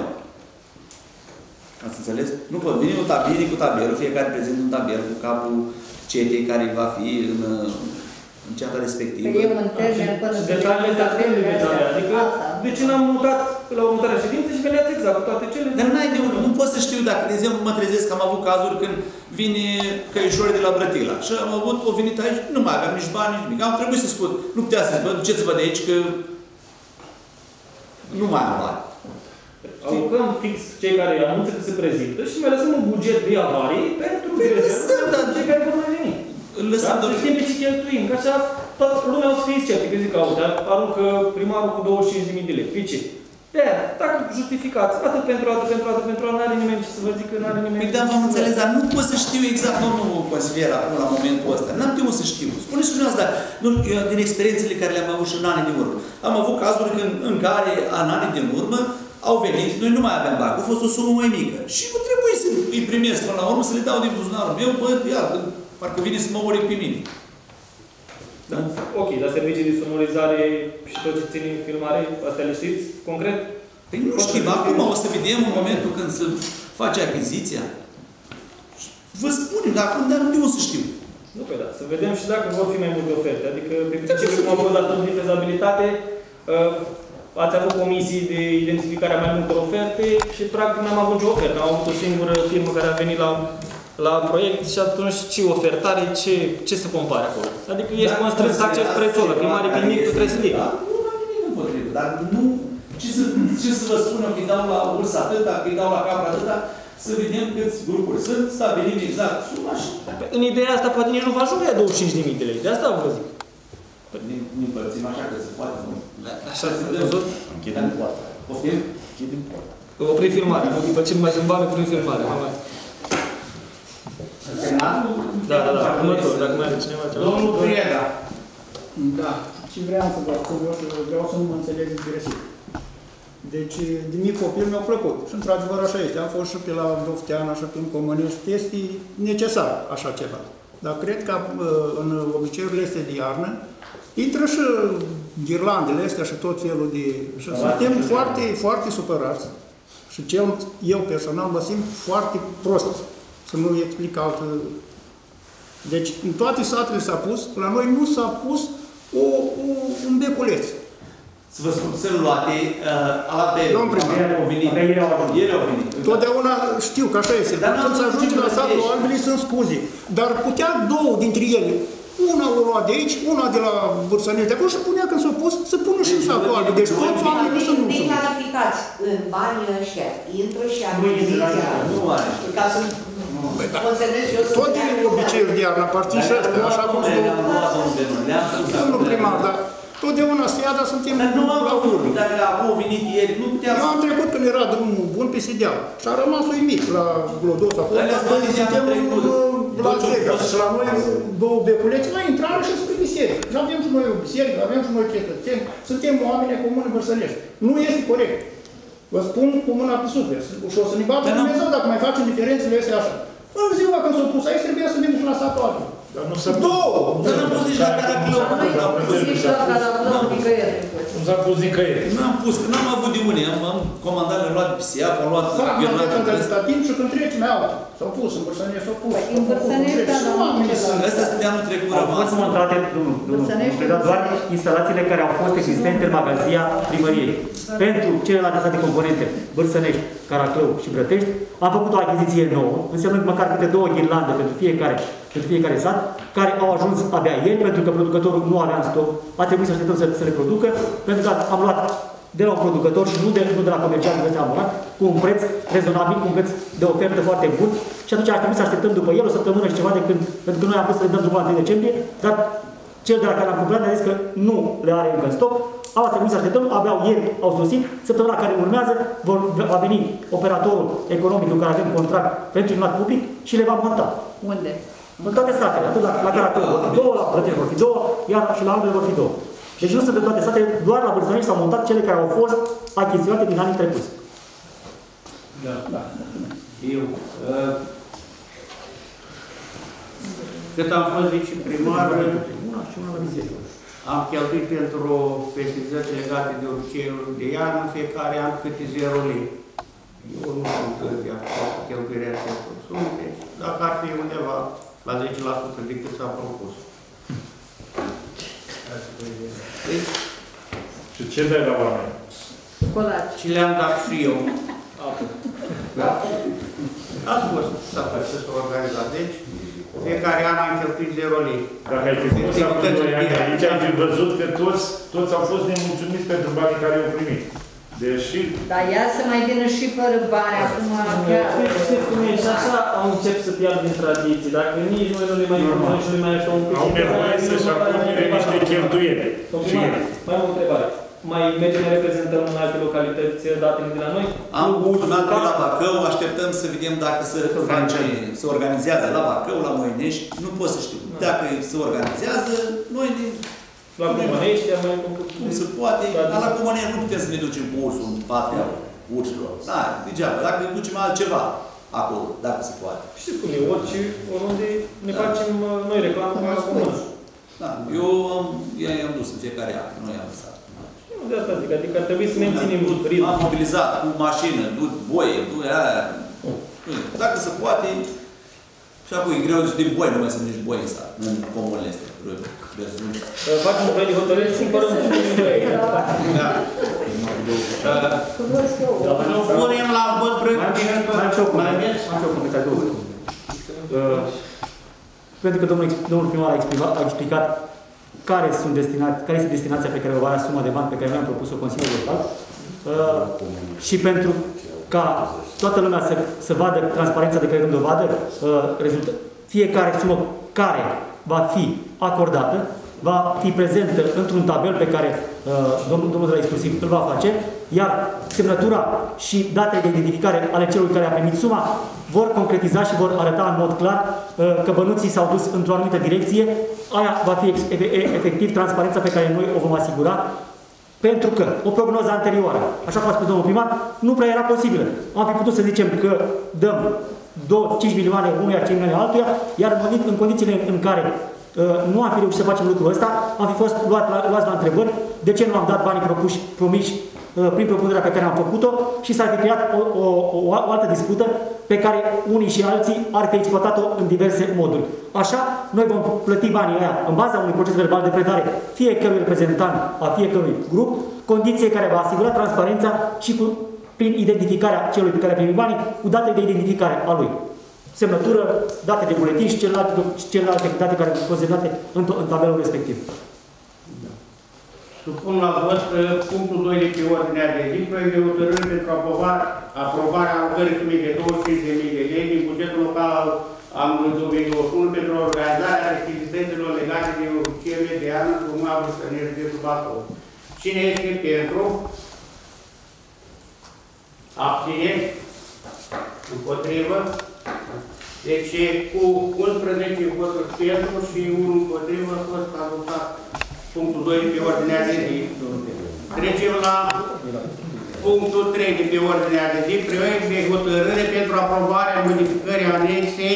Ați înțeles? Nu pot veni un tabel cu tabelul, fiecare prezent un tabel cu capul cetei care va fi în, în ceata respectivă.
Păi e un termen până să
detaliile tabelele, adică de ce n-am mutat la următoarea ședință și veneați exact cu toate cele...
Dar n-ai de unde, nu pot să știu dacă, de exemplu, mă trezesc că am avut cazuri când vine căișorii de la Brătila și am avut, o venit aici, nu mai aveam nici bani, nici nimic. Am trebuit să scot, nu putea să zic, bă, duceți-vă de aici că nu mai am bani.
Alocăm fix cei care anunță că se prezintă și mai lăsăm un buget de avarii pentru cei care vor mai veni.
Lăsăm
să știm pe ce cheltuim, că așa toată lumea o să fie sceptică, zic, uite, aruncă primarul cu douăzeci și cinci de mii de lei. Pe ce? De-aia, dacă justificați, atât pentru atât, pentru atât, pentru atât, n-are nimeni ce să vă zic că n-are nimeni.
Păi da, v-am înțeles, dar nu pot să știu exact, domnul consilier, acum, la momentul ăsta. N-am timp să știu. Spuneți și dumneavoastră, dar din experiențele care le-am avut și în anii din urmă. Am avut cazuri în, în care, în anii din urmă, au venit, noi nu mai aveam bani, a fost o sumă mai mică. Și nu trebuie să îi primesc până la urmă, să le dau din buzunarul meu, bă, ia, parcă vine să mă ori pe mine. Da.
Ok, dar servicii de sonorizare și tot ce ține filmare, astea le știți concret?
Păi nu știm, acum o să vedem în momentul când se face achiziția. Vă spunem, dar acum, dar unde o să știu?
Nu, păi da, să vedem și dacă vor fi mai multe oferte. Adică, pe principiu, cum am fost la studiul de fezabilitate, ați avut comisii de identificare a mai multor oferte și, practic, n-am avut nicio ofertă. Am avut o singură firmă care a venit la, la proiect și atunci ce ofertare, ce, ce se compare acolo? Adică ești constrâns să acces prețul ăla, că e mare, că mic, tu trebuie să iei.
Nu am nimic împotrivă, dar nu... Ce să, ce să vă spun eu, că îi dau la urs atâta, că îi dau la capra atâta, să vedem câți grupuri sunt, stabilim exact suma și...
În ideea asta, poate nici nu va ajunge la douăzeci și cinci de mii de lei, de asta vă zic.
Ne împărțim așa că se poate, nu?
Așa se văzut?
Închidem poarta.
Poftim?
Închidem poarta.
Oprim filmarea, nu după ce nu mai sunt bani, oprim filmarea. Da, da, da, următor, dacă mai are cineva ceva.
Domnul Prieda.
Da. Ce vreau să vă spun eu, vreau să nu mă înțelegeți greșit. Deci, din mic copil mi-a plăcut. Și într-adevăr așa este. Am fost și pe la Dofteana și prin Comănești. Este necesar așa ceva. Dar cred că în obiceiurile astea de iarnă intră și ghirlandele astea și tot felul de... Și suntem foarte, foarte supărați. Și cel, eu personal mă simt foarte prost. Să nu explic altă... Deci, în toate satele s-a pus, la noi nu s-a pus o, o, un beculeț.
Să vă spun, să nu luate, uh, alte...
Domn primar.
Ieri au venit.
Totdeauna știu că așa este. Dar când se ajunge la satul Albului sunt scuze. Dar putea două dintre ele, una o lua de aici, una de la Bursănești de acolo și punea când s-a pus, să pună și în satul Albului. Deci toți oamenii nu sunt nu sunt.
Neclarificați în banii ăștia, intră și anumiția.
Nu are.
Ca să înțeleg eu să...
Tot din obiceiuri de iarnă aparțin și astea, așa cum sunt. Domnul primar, dar totdeauna se ia, dar suntem la urmă.
Dacă acum au venit ieri, nu putea...
Eu am trecut când era drumul bun pe Sideal și a rămas uimit la Glodos acolo, dar noi suntem la Zega și la noi două beculețe la intrare și spre biserică. Și avem și noi o biserică, avem și noi cetățeni, suntem oameni comune Bărsănești. Nu este corect. Vă spun cu mâna pe suflet. Și o să ne bată Dumnezeu dacă mai facem diferențele astea așa. În ziua când s-au pus aici, trebuia să venim și la satul altul.
Dar nu s-a
Două!
Dar n-am pus nici la Caraclău.
Nu s-a pus nicăieri.
N-am pus, că n-am avut de unde. Am comandat, le-am luat pe Siap, am luat...
Fac mai când de stat timp și când trece mai altă. S-au pus, în Bărsănești s-au pus.
În Bărsănești, da, da.
Astea sunt de anul trecut
Au
rămas.
fost montate, doar instalațiile care au fost existente în magazia primăriei. Pentru celelalte state componente, Bărsănești, Caraclău și Brătești, am făcut o achiziție nouă, înseamnă măcar câte două ghirlande pentru fiecare, pentru fiecare sat, care au ajuns abia ieri, pentru că producătorul nu avea în stoc, a trebuit să așteptăm să, să le producă, pentru că am luat de la un producător și nu de, nu de la comercial, de am luat, cu un preț rezonabil, cu un preț de ofertă foarte bun, și atunci ar trebui să așteptăm după el o săptămână și ceva de când, pentru că noi am pus să le dăm după întâi decembrie, dar cel de la care am cumpărat ne-a zis că nu le are încă în stoc, a trebuit să așteptăm, abia ieri au sosit, săptămâna care urmează vor, va veni operatorul economic cu care avem contract pentru iluminat public și le va monta.
Unde?
În toate statele, atât la, la Caraclău vor fi două, la Brătești vor fi două, iar și la ambele vor fi două. Deci nu sunt în toate statele, doar la Bărsănești s-au montat cele care au fost achiziționate din anii trecuți.
Da, da. Eu, uh, cât am fost viceprimar, am cheltuit pentru festivități legate de obiceiul de iarnă în fiecare an câte zero lei. Eu nu sunt de acord cu cheltuirea acestor sume, deci dacă ar fi undeva la zece la sută decât s-a propus. Deci,
și ce dai la oameni?
Colaci.
și le-am dat și eu. Da? Ați fost să s-a organizat. Deci, fiecare an am cheltuit zero lei.
Dacă ai fi fost acum doi ani aici, ai fi văzut că toți, toți au fost nemulțumiți pentru banii care i-au primit. Deși...
Dar ea să mai vină și fără bani, acum chiar...
Știți cum e, și așa au încep să pierd din tradiții. Dacă nici noi nu le mai informăm și nu le mai așa un pic...
Au nevoie să-și acumule niște cheltuieli.
Mai am o întrebare. Mai mergem, ne reprezentăm în alte localități datele de la noi?
Am sunat pe la Bacău, așteptăm să vedem dacă se, se organizează la Bacău, la Moinești, nu pot să știu. Dacă se organizează, noi ne...
La Comănești, mai
cum se poate, dar la Comănești nu putem să ne ducem cu ursul în patria urșilor. Da, degeaba, dacă ne ducem altceva acolo, dacă se poate.
Știți cum e, orice, oriunde ne facem noi reclamă la comună.
Da, eu am, i-am dus în fiecare an, nu i-am lăsat.
Nu de asta zic, adică ar trebui să menținem ritmul.
Am mobilizat cu mașină, du boie, du aia. Dacă se poate, și acum e greu și din boi, nu mai sunt nici boi în sat, în comunele astea.
Facem un proiect de hotărâre și cumpărăm și un boi.
Da. Să punem la vot proiectul de hotărâre.
Mai am și o comentarie, două secunde. Pentru că domnul, domnul primar a explicat, a explicat care, sunt destinat, care este destinația pe care o va avea suma de bani pe care noi am propus-o Consiliul Local uh, și pentru ca toată lumea să, să vadă transparența de care dăm dovadă, uh, rezultă, fiecare sumă care va fi acordată va fi prezentă într-un tabel pe care uh, domnul, domnul de la exclusiv îl va face, iar semnătura și datele de identificare ale celui care a primit suma vor concretiza și vor arăta în mod clar uh, că bănuții s-au dus într-o anumită direcție. Aia va fi efectiv transparența pe care noi o vom asigura, pentru că o prognoză anterioară, așa cum a spus domnul primar, nu prea era posibilă. Am fi putut să zicem că dăm cinci milioane unuia, cinci milioane altuia, iar în condițiile în care uh, nu am fi reușit să facem lucrul ăsta, am fi fost luat la, luați la întrebări de ce nu am dat banii propuși, promiși uh, prin propunerea pe care am făcut-o și s-ar fi creat o, o, o, o altă dispută pe care unii și alții ar fi exploatat-o în diverse moduri. Așa, noi vom plăti banii ăia în baza unui proces verbal de predare fiecărui reprezentant a fiecărui grup, condiție care va asigura transparența și cu, prin identificarea celui pe care a primit banii, cu date de identificare a lui. Semnătură, date de buletin și celelalte, celelalte date care au fost semnate în, în tabelul respectiv.
Supun la vot punctul doi de pe ordinea de zi, proiect de hotărâre pentru aprobarea alocării sumei de douăzeci și cinci de mii de lei din bugetul local al anului două mii douăzeci și unu pentru organizarea activităților legate de oficiile de anul Comuna Vârstănești de Bacău. Cine este pentru? Abține? Împotrivă? Deci cu unsprezece voturi pentru și unul împotrivă a fost adoptat punctul doi de pe ordinea de zi. Trecem la punctul trei de pe ordinea de zi, proiect de hotărâre pentru aprobarea modificării anexei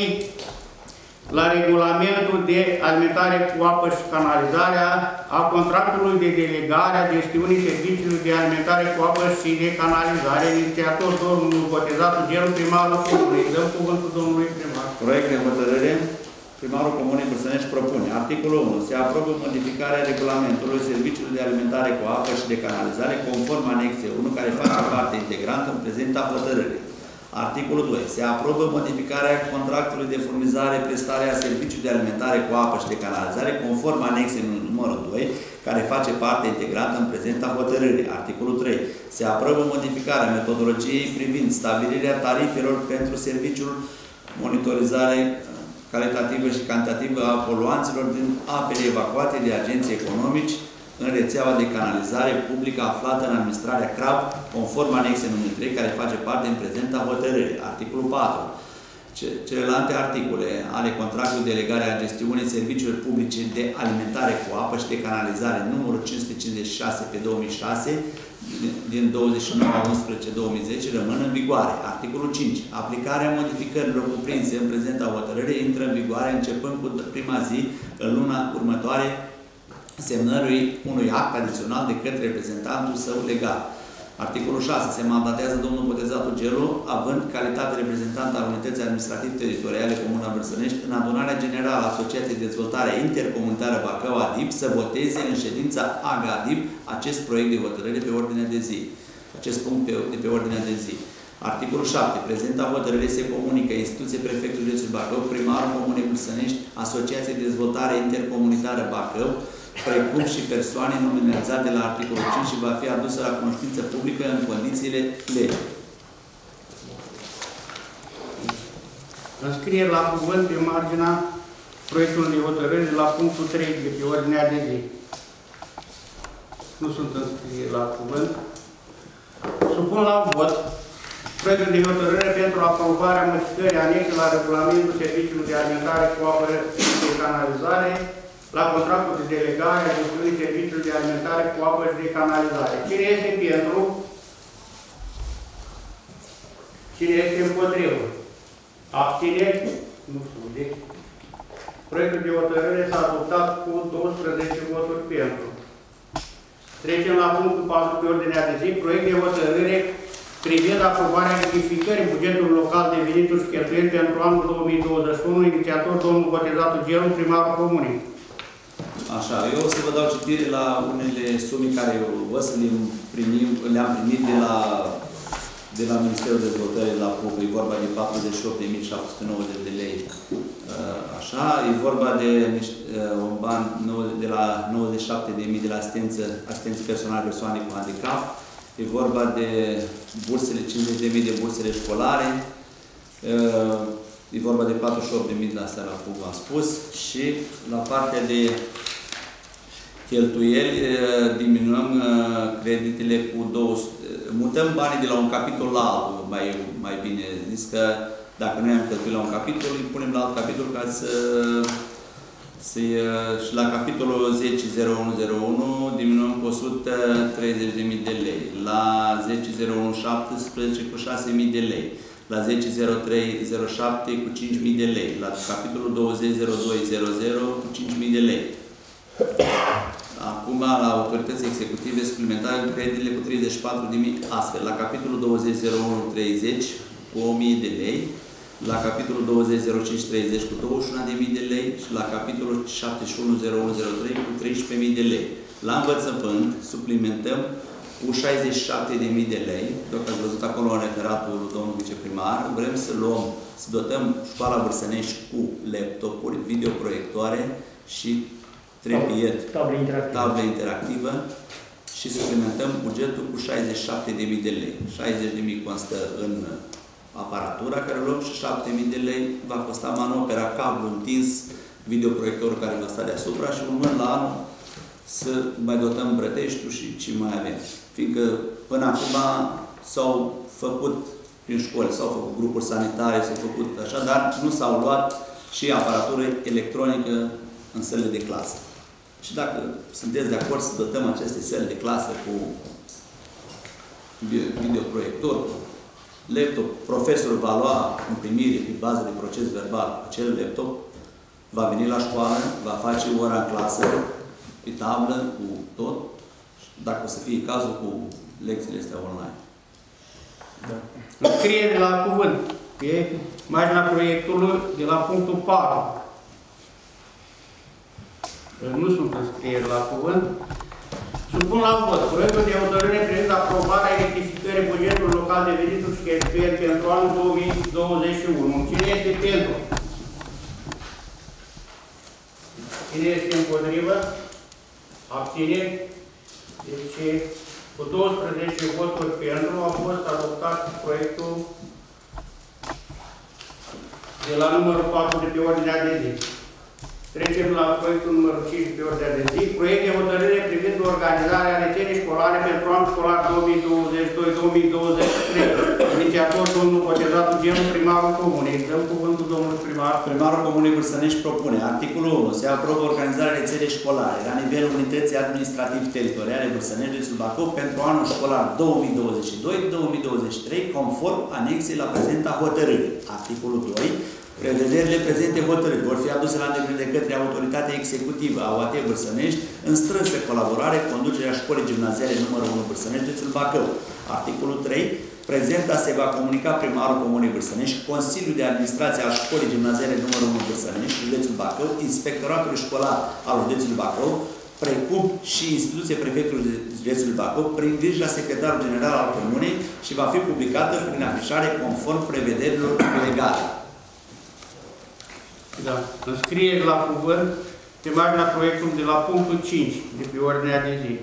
la regulamentul de alimentare cu apă și canalizarea a contractului de delegare a gestiunii serviciului de alimentare cu apă și de canalizare. Inițiator domnul botezatul Gelu, primarul Comunei. Dăm cuvântul domnului primar.
Proiect de hotărâre. Primarul Comunei Bârstănești propune. Articolul unu. Se aprobă modificarea regulamentului serviciului de alimentare cu apă și de canalizare conform anexei unu, care face parte integrantă în prezenta hotărâre. Articolul doi. Se aprobă modificarea contractului de furnizare, prestarea serviciului de alimentare cu apă și de canalizare conform anexei numărul doi, care face parte integrantă în prezenta hotărâre. Articolul trei. Se aprobă modificarea metodologiei privind stabilirea tarifelor pentru serviciul monitorizare calitativă și cantitativă a poluanților din apele evacuate de agenții economici în rețeaua de canalizare publică aflată în administrarea C R A B, conform anexei numărul trei, care face parte în prezenta hotărâre. Articolul patru. Celelalte articole ale contractului de delegare a gestiunii serviciilor publice de alimentare cu apă și de canalizare numărul cinci sute cincizeci și șase pe două mii șase din douăzeci și nouă a unsprezece două mii zece rămân în vigoare. Articolul cinci. Aplicarea modificărilor cuprinse în prezenta hotărâre intră în vigoare începând cu prima zi în luna următoare semnării unui act adițional de către reprezentantul său legal. Articolul șase. Se mandatează domnul botezatul Gelu, având calitate reprezentant al Unității Administrativ-Teritoriale Comuna Bârstănești, în adunarea generală a Asociației de Dezvoltare Intercomunitară Bacău ADIP, să voteze în ședința A G A ADIP acest proiect de hotărâre pe ordinea de zi. Acest punct pe, de pe ordinea de zi. Articolul șapte. Prezenta hotărâre se comunică instituției Prefectului Județului Bacău, primarul Comunei Bârstănești, Asociației de Dezvoltare Intercomunitară Bacău, precum și persoane nominalizate la articolul cinci și va fi adusă la cunoștință publică în condițiile legii.
Înscrieri la cuvânt pe marginea proiectului de hotărâre la punctul trei de pe ordinea de zi. Nu sunt înscrieri la cuvânt. Supun la vot proiectul de hotărâre pentru aprobarea modificării anexe la regulamentul serviciului de alimentare cu apă și de canalizare la contractul de delegare a gestiunii serviciului de alimentare cu apă și de canalizare. Cine este pentru? Cine este împotrivă? Abține? Nu știu. De... Proiectul de hotărâre s-a adoptat cu douăsprezece voturi pentru. Trecem la punctul patru pe ordinea de zi. Proiect de hotărâre privind aprobarea rectificării bugetului local de venituri și cheltuieli pentru anul două mii douăzeci și unu, inițiator domnul Botezatul Gelu, primarul comunei.
Așa, eu o să vă dau citire la unele sume care o să le primim, le-am primit de la, de la Ministerul Dezvoltării la P U C. E vorba de patruzeci și opt de mii șapte sute nouăzeci de lei. Așa, e vorba de un ban de la nouăzeci și șapte de mii de la asistență, asistență personală persoane cu handicap. E vorba de bursele, cincizeci de mii de bursele școlare. E vorba de patruzeci și opt de mii de la seara P U C, am spus. Și la partea de cheltuieli diminuăm creditele cu două sute. Mutăm banii de la un capitol la altul, mai, mai bine zis, că dacă noi am cheltuit la un capitol, îi punem la alt capitol ca să, să și la capitolul zece zero unu zero unu diminuăm cu o sută treizeci de mii de lei, la zece zero unu șaptesprezece cu șase mii de lei, la zece zero trei zero șapte cu cinci mii de lei, la capitolul douăzeci zero doi zero zero cu cinci mii de lei. Acum, la autorități executive suplimentare, creditele cu treizeci și patru de mii, astfel, la capitolul douăzeci zero unu treizeci cu o mie de lei, la capitolul douăzeci zero cinci treizeci cu douăzeci și unu de mii de lei și la capitolul șaptezeci și unu zero unu zero trei cu treisprezece mii de lei. La învățământ, suplimentăm cu șaizeci și șapte de mii de lei, dacă ați văzut acolo în referatul domnului viceprimar, vrem să luăm, să dotăm școala Vârsănești cu laptopuri, videoproiectoare și trepied,
table interactivă.
table interactivă și suplimentăm bugetul cu șaizeci și șapte de mii de lei. șaizeci de mii constă în aparatura care o luăm și șapte mii de lei va costa manopera, cablu întins, videoproiectorul care va sta deasupra și urmând la anul să mai dotăm Brăteștiul și ce mai avem. Fiindcă până acum s-au făcut prin școli, s-au făcut grupuri sanitare, s-au făcut așa, dar nu s-au luat și aparatură electronică în sălile de clasă. Și dacă sunteți de acord să dotăm aceste săli de clasă cu videoproiector, cu laptop, profesorul va lua în primire pe bază de proces verbal acel laptop, va veni la școală, va face ora în clasă, pe tablă, cu tot, dacă o să fie cazul cu lecțiile astea online.
Da. Înscriere la cuvânt. Pe marginea proiectului de la punctul patru. Nu sunt înscrieri la cuvânt. Supun la vot proiectul de hotărâre privind aprobarea rectificării bugetului local de venituri și cheltuieli pentru anul două mii douăzeci și unu. Cine este pentru? Cine este împotrivă? Abțineri? Deci, cu douăsprezece voturi pentru a fost adoptat proiectul de la numărul patru de pe ordinea de zi. Trecem la proiectul numărul cinci pe ordinea de zi. Proiect de hotărâre privind organizarea rețelei școlare pentru anul școlar două mii douăzeci și doi două mii douăzeci și trei. Inițiator domnul Botezatul Gelu, primarul comunei. Dăm cuvântul domnului primar.
Primarul comunei Vârsănești propune. Articolul unu. Se aprobă organizarea rețelei școlare la nivelul unității administrativ-teritoriale Vârsănești de Bacău pentru anul școlar două mii douăzeci și doi două mii douăzeci și trei, conform anexei la prezenta hotărâre. Articolul doi. Prevederile prezente hotărâri vor fi aduse la îndeplinire de către autoritatea executivă a O A T Vârsănești în strânsă colaborare cu conducerea școlii gimnaziale numărul unu Vârsănești, județul Bacău. Articolul trei. Prezenta se va comunica primarul comunei Vârsănești, Consiliul de Administrație al școlii gimnaziale numărul unu Vârsănești, județul Bacău, Inspectoratul Școlar al județului Bacău, precum și instituție prefectului județului Bacău, prin grija secretarul general al comunei și va fi publicată prin afișare conform prevederilor legale.
Da. Înscrieri la cuvânt pe marginea proiectului de la punctul cinci de pe ordinea de zi.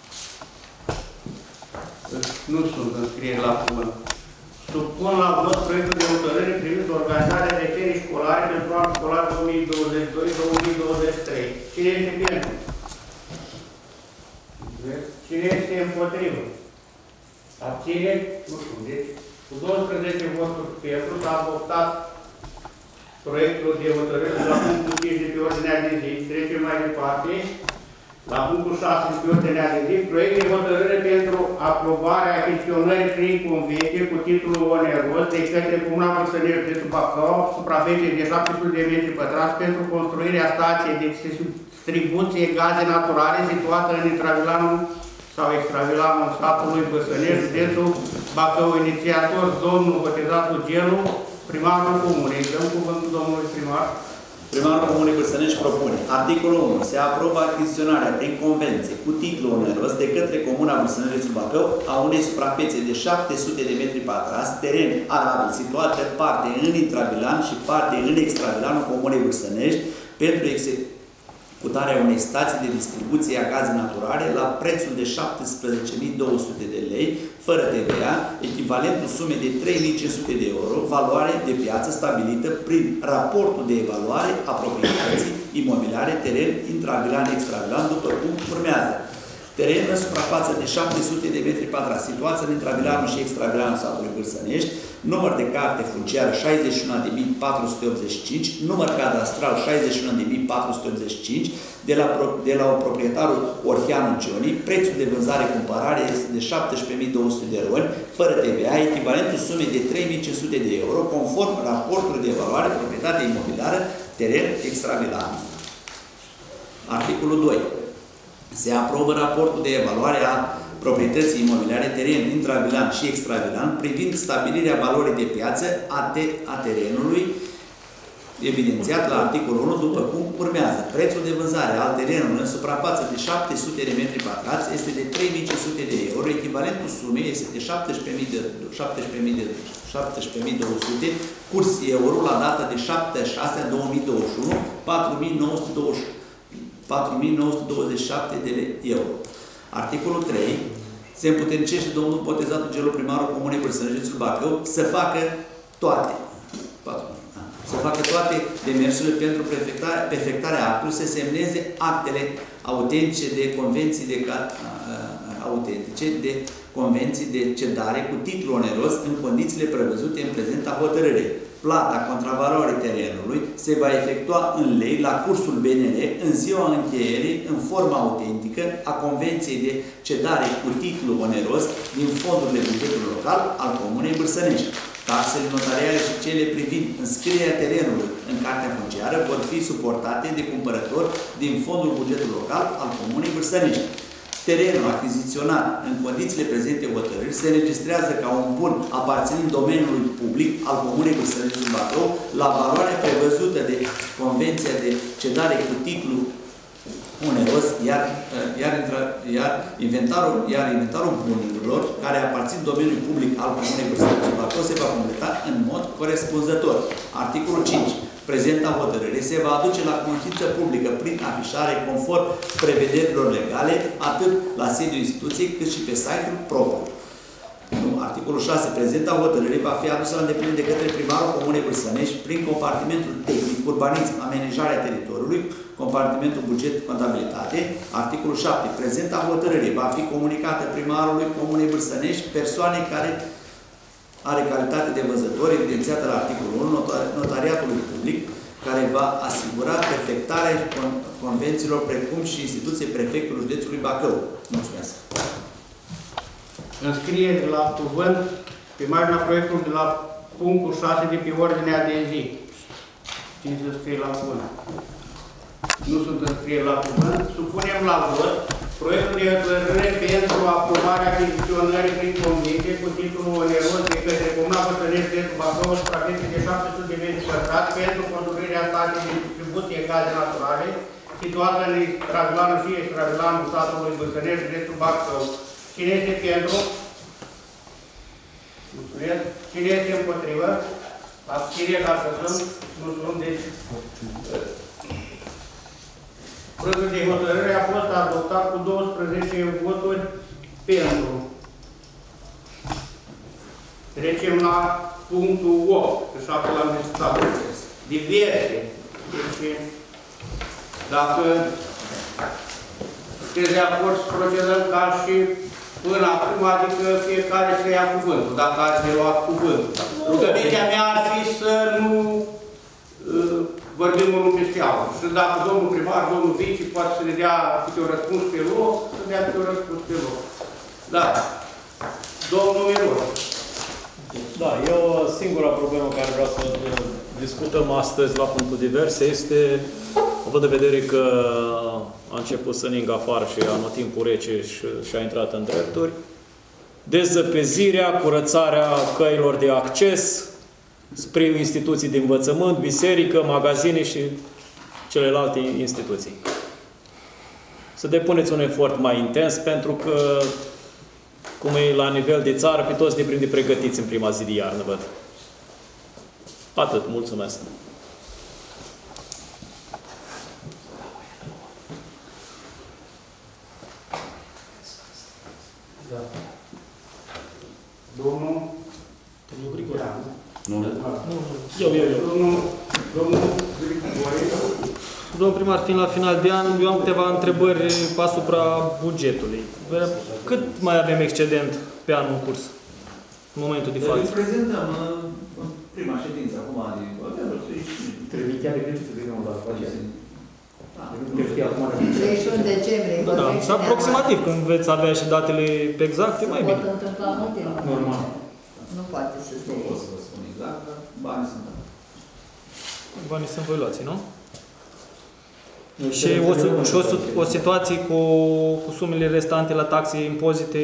Nu sunt înscrieri la cuvânt. Supun la vot proiectul de hotărâre privind organizarea rețelei școlare pentru anul școlar două mii douăzeci și doi două mii douăzeci și trei. Cine este pentru? Cine este împotrivă? Abțineri? Nu știu. Deci, cu douăsprezece voturi pentru s-a adoptat proiectul de hotărâre de la punctul cinci de pe ordinea de zi. Trecem mai departe. La punctul șase pe ordinea de zi, proiect de hotărâre pentru aprobarea achiziționării prin convenție cu titlul oneros de către Comuna Bărsănești de Bacău, suprafețe de șapte sute de metri pătrați pentru construirea stației de distribuție gaze naturale situată în intravilanul sau extravilanul satului Bărsănești, județul Bacău. Inițiator, domnul botezatul Gelu, primarul comunei. Dăm cuvântul domnului primar.
Primarul Comunei Bărsănești propune. Articolul unu. Se aprobă achiziționarea prin convenție cu titlu oneros de către Comuna Bărsănești Bacău a unei suprafețe de șapte sute de metri pătrați, teren arabil situat pe parte în intravilan și parte în extravilanul Comunei Bărsănești pentru executarea unei stații de distribuție a gaze naturale la prețul de șaptesprezece mii două sute de lei, fără T V A, echivalentul sumei de trei mii cinci sute de euro, valoare de piață stabilită prin raportul de evaluare a proprietății imobiliare, teren, intravilan, extravilan, după cum urmează. Teren în suprafață de șapte sute de metri pătrați, situația în intravilanul și extravilanul satului Bărsănești, număr de carte funciară șaizeci și unu de mii patru sute optzeci și cinci, număr cadastral șaizeci și unu de mii patru sute optzeci și cinci, de la, de la proprietarul Orhianu Gioni, prețul de vânzare-cumpărare este de șaptesprezece mii două sute de euro, fără T V A, echivalentul sumei de trei mii cinci sute de euro, conform raportului de evaluare proprietate imobiliară, teren, extravilan. Articolul doi. Se aprobă raportul de evaluare a proprietății imobiliare, teren, intravilan și extravilan, privind stabilirea valorii de piață a, te a terenului, evidențiat la articolul unu, după cum urmează. Prețul de vânzare al terenului în suprafață de șapte sute de metri pătrați este de trei mii cinci sute de euro, echivalentul sumei este de șaptesprezece mii două sute, curs euro la data de șapte șase două mii douăzeci și unu, patru mii nouă sute douăzeci și șapte de euro. Articolul trei. Se împuternicește domnul botezatul Gelu, primarul Comunei Bărsănești Bacău, să facă toate, să facă toate demersurile pentru perfectarea actului, să semneze actele autentice de convenții de autentice de convenții de cedare cu titlu oneros în condițiile prevăzute în prezenta hotărâre. Plata contravalorii terenului se va efectua în lei la cursul B N R în ziua încheierii în forma autentică a convenției de cedare cu titlu oneros din fondurile bugetului local al Comunei Bărsănești. Taxele notariale și cele privind înscrierea terenului în cartea funciară vor fi suportate de cumpărător din fondul bugetului local al Comunei Bărsănești. Terenul achiziționat în condițiile prezente hotărâri se înregistrează ca un bun aparținând domeniului public al Comunei Bărsănești Bacău la valoarea prevăzută de Convenția de cedare cu titlu oneros, iar, iar, iar, inventarul, iar inventarul bunurilor care aparțin domeniului public al Comunei Bărsănești Bacău se va completa în mod corespunzător. Articolul cinci. Prezenta hotărâre se va aduce la cunoștință publică prin afișare conform prevederilor legale, atât la sediul instituției, cât și pe site-ul propriu. Articolul șase. Prezenta hotărâre va fi adusă la îndeplinire de către primarul Comunei Bărsănești prin compartimentul tehnic, urbanism, amenajarea teritoriului, compartimentul buget, contabilitate. Articolul șapte. Prezenta hotărâre va fi comunicată primarului Comunei Bărsănești, persoane care are calitate de văzător, evidențiată la articolul unu, notariatului public, care va asigura perfectarea convențiilor precum și instituției prefectului județului Bacău. Mulțumesc!
Înscrieri la cuvânt pe marginea proiectului de la punctul șase de pe ordinea de zi. Cine se înscrie la cuvânt? Nu sunt înscrieri la cuvânt. Supunem la vot proiectul de hotărâre pentru aprobarea achiziționării prin convenție cu titlul oneros de către Comuna Bărsănești de Bacău, suprafețe de șapte sute de metri pătrați pentru construirea stației de distribuție gaze naturale situată în extravilanul și extravilanul satului Bărsănești, județul Bacău. Cine este pentru? Mulțumesc. Cine este împotrivă? Abținere dacă sunt. Nu sunt, deci... Proiectul de hotărâre a fost adoptat cu douăsprezece voturi pentru. Trecem la punctul opt, că șapte l-am discutat. Diverse. Deci, dacă sunteți de acord să procedăm ca și până acum, adică fiecare să ia cuvântul, dacă ați de luat cuvântul. Rugămintea mea ar fi să nu uh, vorbim unul peste altul. Și dacă domnul primar, domnul vice, poate să ne dea câte un răspuns pe loc, să dea câte un răspuns pe loc. Da. Domnul Miron.
Da, eu singura problemă care vreau să discutăm astăzi la punctul divers este, având în vedere că a început să ningă afară și anotimpul rece și, și a intrat în drepturi, dezăpezirea, curățarea căilor de acces spre instituții de învățământ, biserică, magazine și celelalte instituții. Să depuneți un efort mai intens, pentru că, cum e la nivel de țară, pe toți ne prinde pregătiți în prima zi de iarnă, văd. Atât. Mulțumesc.
Da. Domnul?
Domnul Grigore.
Nu?
Eu, eu, eu.
Domnul, domnul Grigore.
Domnul primar, fiind la final de an, eu am câteva întrebări asupra bugetului. Cât mai avem excedent pe anul în curs? În momentul de față?
Îl prezentăm în prima ședință, acum,
trebuie chiar de Crăciun să vedem la facere.
treizeci și unu decembrie.
Da, da. Aproximativ, când veți avea și datele exacte, mai bine.
Se pot întâmpla multe.
Normal.
Nu poate să se...
Nu pot să vă spun exact, dar banii sunt.
Banii sunt voi luați, nu? Și, o, și o, o situație cu, cu sumele restante la taxe, impozite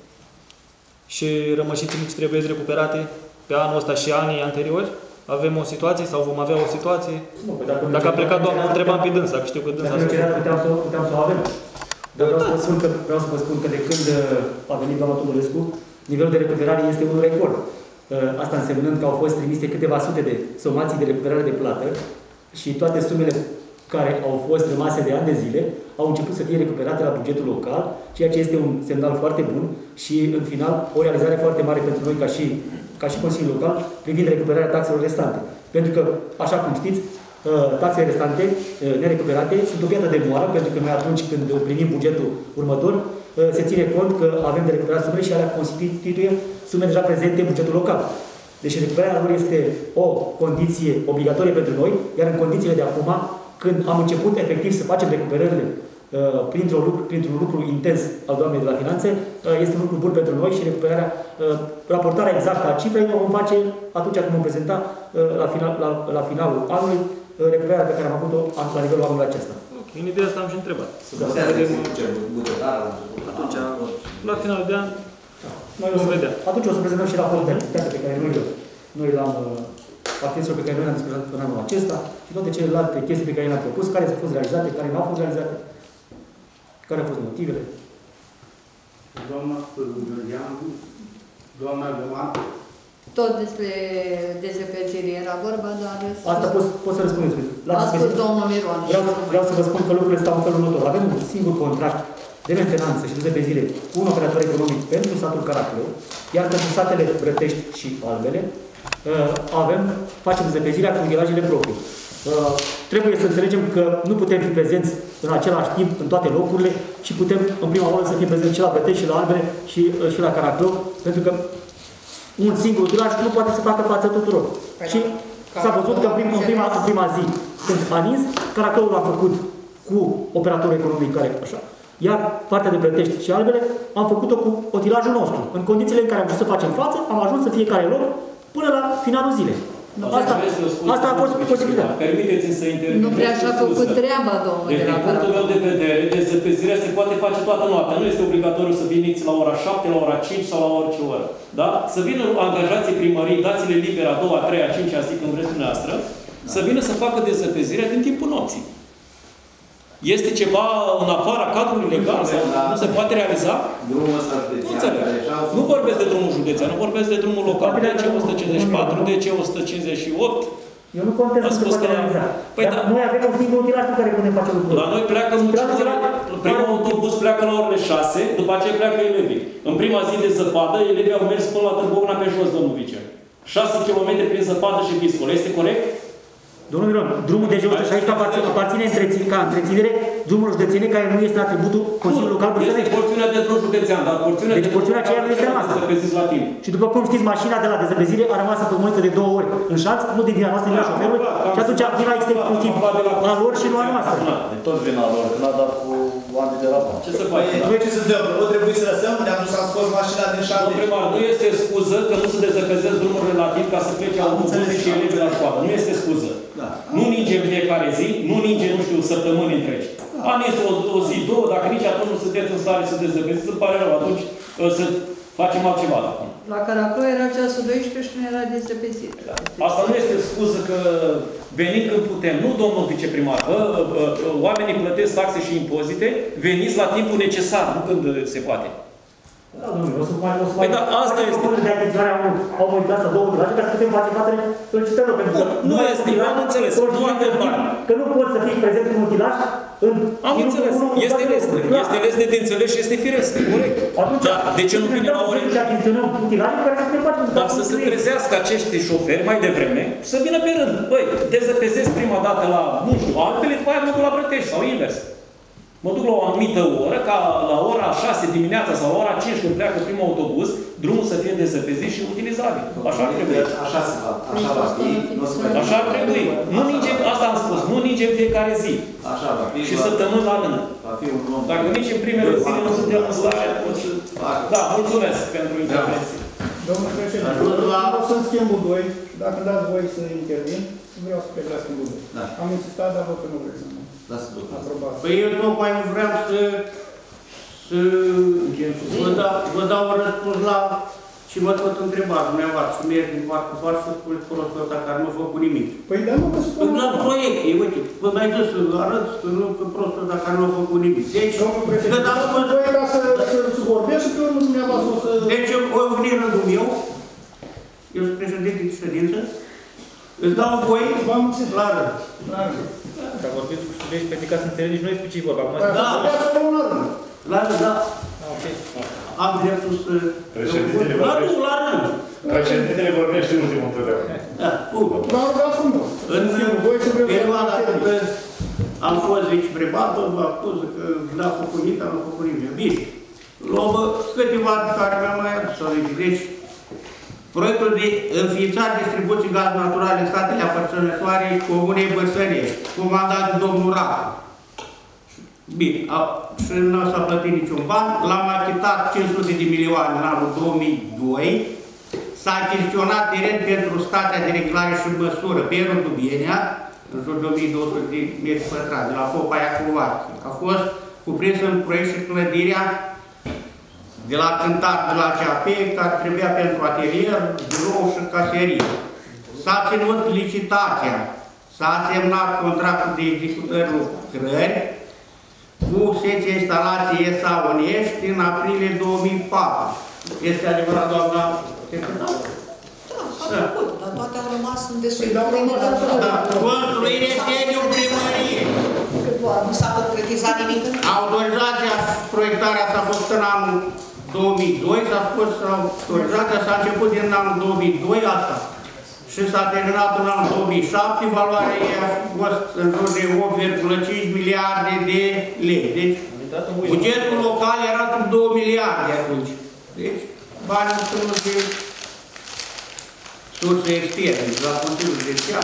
și rămășițele ce trebuie recuperate pe anul ăsta și anii anteriori? Avem o situație sau vom avea o situație?
Nu, dacă,
dacă a plecat doamna, întrebam pe dânsa, că știu că dânsa...
Dacă puteam să, puteam să o avem. Dar vreau să, vă spun că, vreau să vă spun că de când a venit doamna Tudulescu, nivelul de recuperare este un record. Asta însemnând că au fost trimise câteva sute de somații de recuperare de plată și toate sumele care au fost rămase de ani de zile au început să fie recuperate la bugetul local, ceea ce este un semnal foarte bun și, în final, o realizare foarte mare pentru noi ca și, ca și Consiliul Local privind recuperarea taxelor restante. Pentru că, așa cum știți, taxele restante nerecuperate sunt o piatră de moară, pentru că noi atunci când primim bugetul următor, se ține cont că avem de recuperat sumele și alea constituie sume deja prezente în bugetul local. Deci recuperarea lor este o condiție obligatorie pentru noi, iar în condițiile de acum, când am început efectiv să facem recuperările uh, printr-un lucru, printr-un lucru intens al doamnei de la finanțe, uh, este un lucru bun pentru noi și recuperarea, uh, raportarea exactă a cifrei o vom face atunci când vom prezenta uh, la, final, la, la finalul anului uh, recuperarea pe care am avut-o la nivelul anului acesta.
Ok, în ideea asta am și întrebat.
Să vedem bugetar
atunci, la finalul de an,
da. Noi o să, vedem. Atunci o să prezentăm și raportul de activitate pe care noi, noi l-am activităților pe care noi le-am discutat în anul acesta și toate celelalte chestii pe care le-am propus, care au fost realizate, care nu au fost realizate, care au fost motivele.
Doamna Georgian, doamna Găman.
Tot despre dezăpezire era vorba, dar...
Asta pot, pot să răspundeți.
A spus domnul Miron.
Vreau, vreau să vă spun că lucrurile stau în felul următor. Avem un singur contract de mentenanță și dezăpezire cu un operator economic pentru satul Caracleu, iar pentru satele Brătești și Albele, Uh, avem, facem dezăpezirea cu ghelajele proprii. Uh, trebuie să înțelegem că nu putem fi prezenți în același timp în toate locurile și putem în prima oară să fim prezenți și la Brătești, și la Albele, și, uh, și la Caracleu, pentru că un singur ghelaj nu poate să facă față tuturor. Păi și s-a văzut că în, prim, în, prima, în prima zi, când a nins, Caracleul l-a făcut cu operatorul economic care așa. Iar partea de Brătești și Albele am făcut-o cu otilajul nostru. În condițiile în care am vrut să facem față, am ajuns să fiecare loc până la finalul zilei. Asta, asta a fost posibilitatea.
Permiteți-mi să intervin.
Nu prea și-a făcut treaba, domnul
deci,
de la
din punctul meu de vedere, dezăpezirea se poate face toată noaptea. Nu este obligatoriu să veniți la ora șapte, la ora cinci sau la orice oră. Da? Să vină angajații primării, dați-le liber a doua, a treia, a cincea zi, când vreți dumneavoastră, să vină să facă dezăpezirea din timpul nopții. Este ceva în afara cadrului legal sau nu se poate realiza?
Drumul ăsta județean.
Nu vorbesc de drumul județean, nu vorbesc de drumul local. D C o sută cincizeci și patru, D C o sută cincizeci și opt.
Eu nu contest că se poate realiza.
Păi da.
Noi avem un singur utilaj cu care putem face lucruri.
La noi pleacă primul autobuz pleacă la orele șase, după aceea pleacă elevii. În prima zi de zăpadă, elevii au mers până la Târgovna pe jos, domnul vice. șase kilometri prin zăpadă și viscol. Este corect?
Domnul Miron, drumul de o sută șaisprezece aparține, aparține întrețin, ca întreținere drumul județene care nu este atributul Consiliului Local Băsănești.
Este porțiunea de drum județean, dar porțiunea
deci porțiunea aceea nu este a noastră.
La timp.
Și după cum știți, mașina de la dezăpezire a rămas împămânită de două ori în șanț, nu din vina noastră, din vina șoferului, și atunci vina este exclusiv a lor și nu a noastră.
Tot vina lor, că n-a dat cu oameni de rabat.
Ce să faci? Noi ce se întâmplă? Nu trebuie să lăsăm, ne-am dus să scos mașina din șanț.
Domnul primar, nu este scuză că nu se dezăpezesc drumurile la timp ca să plece autobuze și elevii la școală. Nu este scuză.
Da.
Nu ninge în fiecare zi, nu ninge, nu știu, săptămâni întregi. Da. A nins o, o zi, două, dacă nici atunci nu sunteți în stare să dezăpeziți, îmi pare rău, atunci să facem altceva de acum.
La Caracro era ceasul doisprezece și nu era dezăpezit.
Da. Asta nu este scuză că venim când putem. Nu, domnul viceprimar, bă, bă, oamenii plătesc taxe și impozite, veniți la timpul necesar, nu când se poate.
Da, domnule, o să mai o să
Păi da, asta este.
de achiziționare au mai dat două lucruri, ca să putem face față solicitărilor, pentru că
nu este, eu am înțeles, nu avem bani.
Că nu poți să fii prezent în utilaj în...
Am înțeles, este lesne, este lesne de înțeles și este firesc, corect. Dar de ce nu vine la ore? Dar să se trezească acești șoferi mai devreme și să vină pe rând. Băi, dezăpezesc prima dată la, nu știu, altele, după aia mă duc la Brătești sau invers. Mă duc la o anumită oră, ca la ora șase dimineața sau la ora cinci când pleacă primul autobuz, drumul să fie dezăpezit și utilizabil. Așa ar trebui.
Așa se va, așa va fi.
Așa ar trebui. Nu ninge, asta am spus, nu ninge în fiecare zi.
Așa va fi.
Și săptămâni la rând.
Va fi un om.
Dacă nici în primele zile nu suntem în stare, da, mulțumesc pentru intervenție.
Domnul președinte, vreau să-mi schimbul doi, dacă dați voi să intervin, vreau să plec la schimbul doi. Am insistat, dar văd că nu vreți să mă aprobați.
Păi eu tocmai vreau să, să vă, dau, vă dau un răspuns la și mă tot întrebați dumneavoastră și merg din parte în parte să spuneți prostul ăsta care nu a făcut nimic.
Păi dar nu că spun...
La proiecte, uite, vă mai zis să arăt că nu că prostul ăsta care nu a făcut nimic. Deci,
domnul președinte, dați voi ca să, să, să vorbesc și pe urmă dumneavoastră o să...
Deci, o veni rândul meu, eu sunt președinte de ședință, îți dau voi la rând.
Dacă vorbiți cu studenți, pentru ca să înțelegeți noi despre ce vorba.
Da, la rând, da. Am dreptul să...
Președintele
La rând, la rând.
Președintele vorbește ultimul întotdeauna.
Da, bun. În perioada când am fost viceprimar, domnul acuză că n-a făcut nimic, n-a făcut nimic. Bine. Luăm câteva care mi-am mai adus aminte. Deci, proiectul de înființare distribuției gaz natural în statele aparținătoare Comunei Bărsănești, comandat de domnul Racu. Bine, a, și nu s-a plătit niciun ban, l-am achitat cinci sute de milioane în anul două mii doi, s-a achiziționat teren pentru stația de reglare și măsură Berul Dubienea, în jur de o mie două sute de metri pătrați, de la Popaia Covaci. A fost cuprins în proiect și clădirea de la Cântar, de la C A P, care trebuia pentru atelier, birou și caserie. S-a ținut licitația, s-a semnat contractul de executări lucrări cu secția instalației E S A Onești în aprilie două mii patru. Este adevărat, doamna secretar?
Da, s-a făcut, dar toate au rămas în desuit.
Da, construire sediu primărie.
Nu s-a concretizat nimic?
Autorizația, proiectarea s-a făcut în anul două mii doi, s-a spus, autorizația s-a început din anul două mii doi, asta. Și s-a terminat în anul două mii șapte, valoarea ei a fost în jur de opt virgulă cinci miliarde de lei. Deci, bugetul local era sub două miliarde atunci. Deci, banii sunt de surse externe, la Consiliul Județean.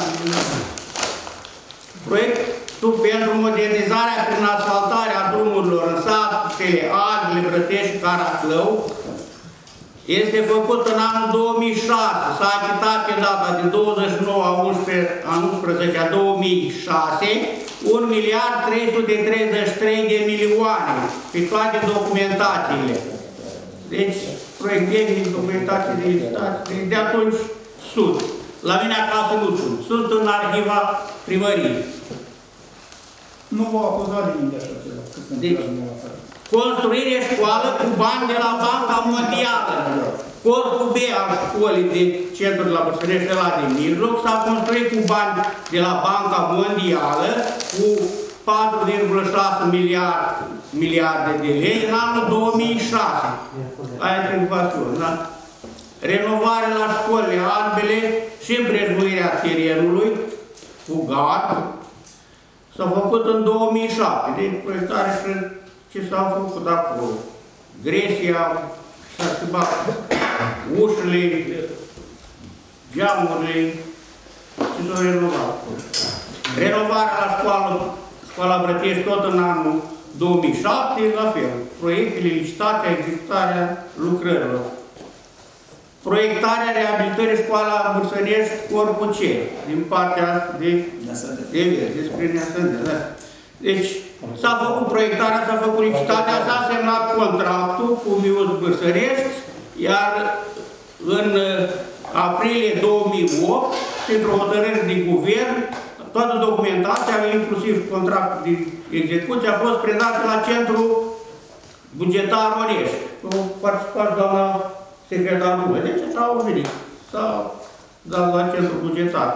Proiectul pentru modernizarea prin asfaltarea drumurilor în satele Argle, Brătești și Caraclău este făcut în anul două mii șase, s-a achitat pe data de douăzeci și nouă a unsprezece a două mii șase un miliard trei sute treizeci și trei de milioane pe toate documentațiile. Deci, proiect tehnic, documentații de licitații, de atunci sunt. La mine acasă nu sunt. Sunt în arhiva primăriei.
Nu vă acuza nimic de așa ceva.
Deci, construire școală cu bani de la Banca Mondială. Corpul B al școlii de centru de la Bărsănești, ăla de mijloc, s-a construit cu bani de la Banca Mondială cu patru virgulă șase miliarde de lei în anul două mii șase. Aia trebuie, da? Renovare la școlile ambele și împrejmuirea terenului Fugat, s-a făcut în două mii șapte, deci proiectare și ce s-a făcut acolo. Gresia, s-a schimbat ușile, geamurile, și s-a renovat. Renovarea la școală, școala Brătești, tot în anul două mii șapte, la fel. Proiectele, licitația, executarea lucrărilor. Proiectarea, reabilitării școala Bursănești, Corpul C, din partea de de despre Neasăndel, da. Deci, s-a făcut proiectarea, s-a făcut licitația, s-a semnat contractul cu Mius Bursănești, iar în aprilie două mii opt, pentru hotărâri de guvern, toată documentația, inclusiv contractul de execuție, a fost predată la Centrul Bugetar Onești. Cu participat doamna secretar Bună. Deci așa au venit. S-a dat la Centrul Bugetar.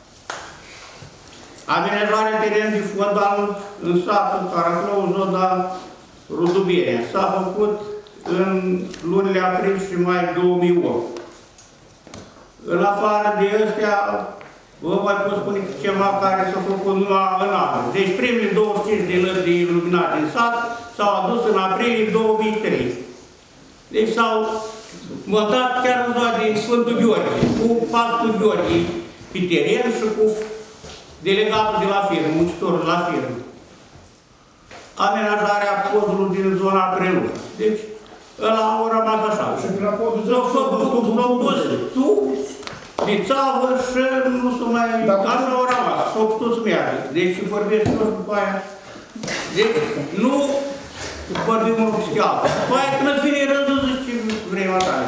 Amenajarea teren de fondal în satul Caraclău, zona Rudubirea. S-a făcut în lunile aprilie și mai două mii opt. În afară de ăstea, vă mai pot spune ceva care s-a făcut numai în anul. Deci primele douăzeci și cinci de lăzi de iluminat din sat s-au adus în aprilie două mii trei. Deci s-au montat chiar în zona din Sfântul Gheorghe, cu Pastul Gheorghe pe teren și cu delegatul de la firmă, muncitorul de la firmă. Amenajarea podului din zona Preluș. Deci, ăla a rămas așa. S-au făcut tu de țavă și nu s-o mai... Așa au rămas, s-au putut să meargă. Deci vorbesc toți după aia. Deci nu vorbim unul cu altul. După aia când îți vine rândul, zici vremea tale.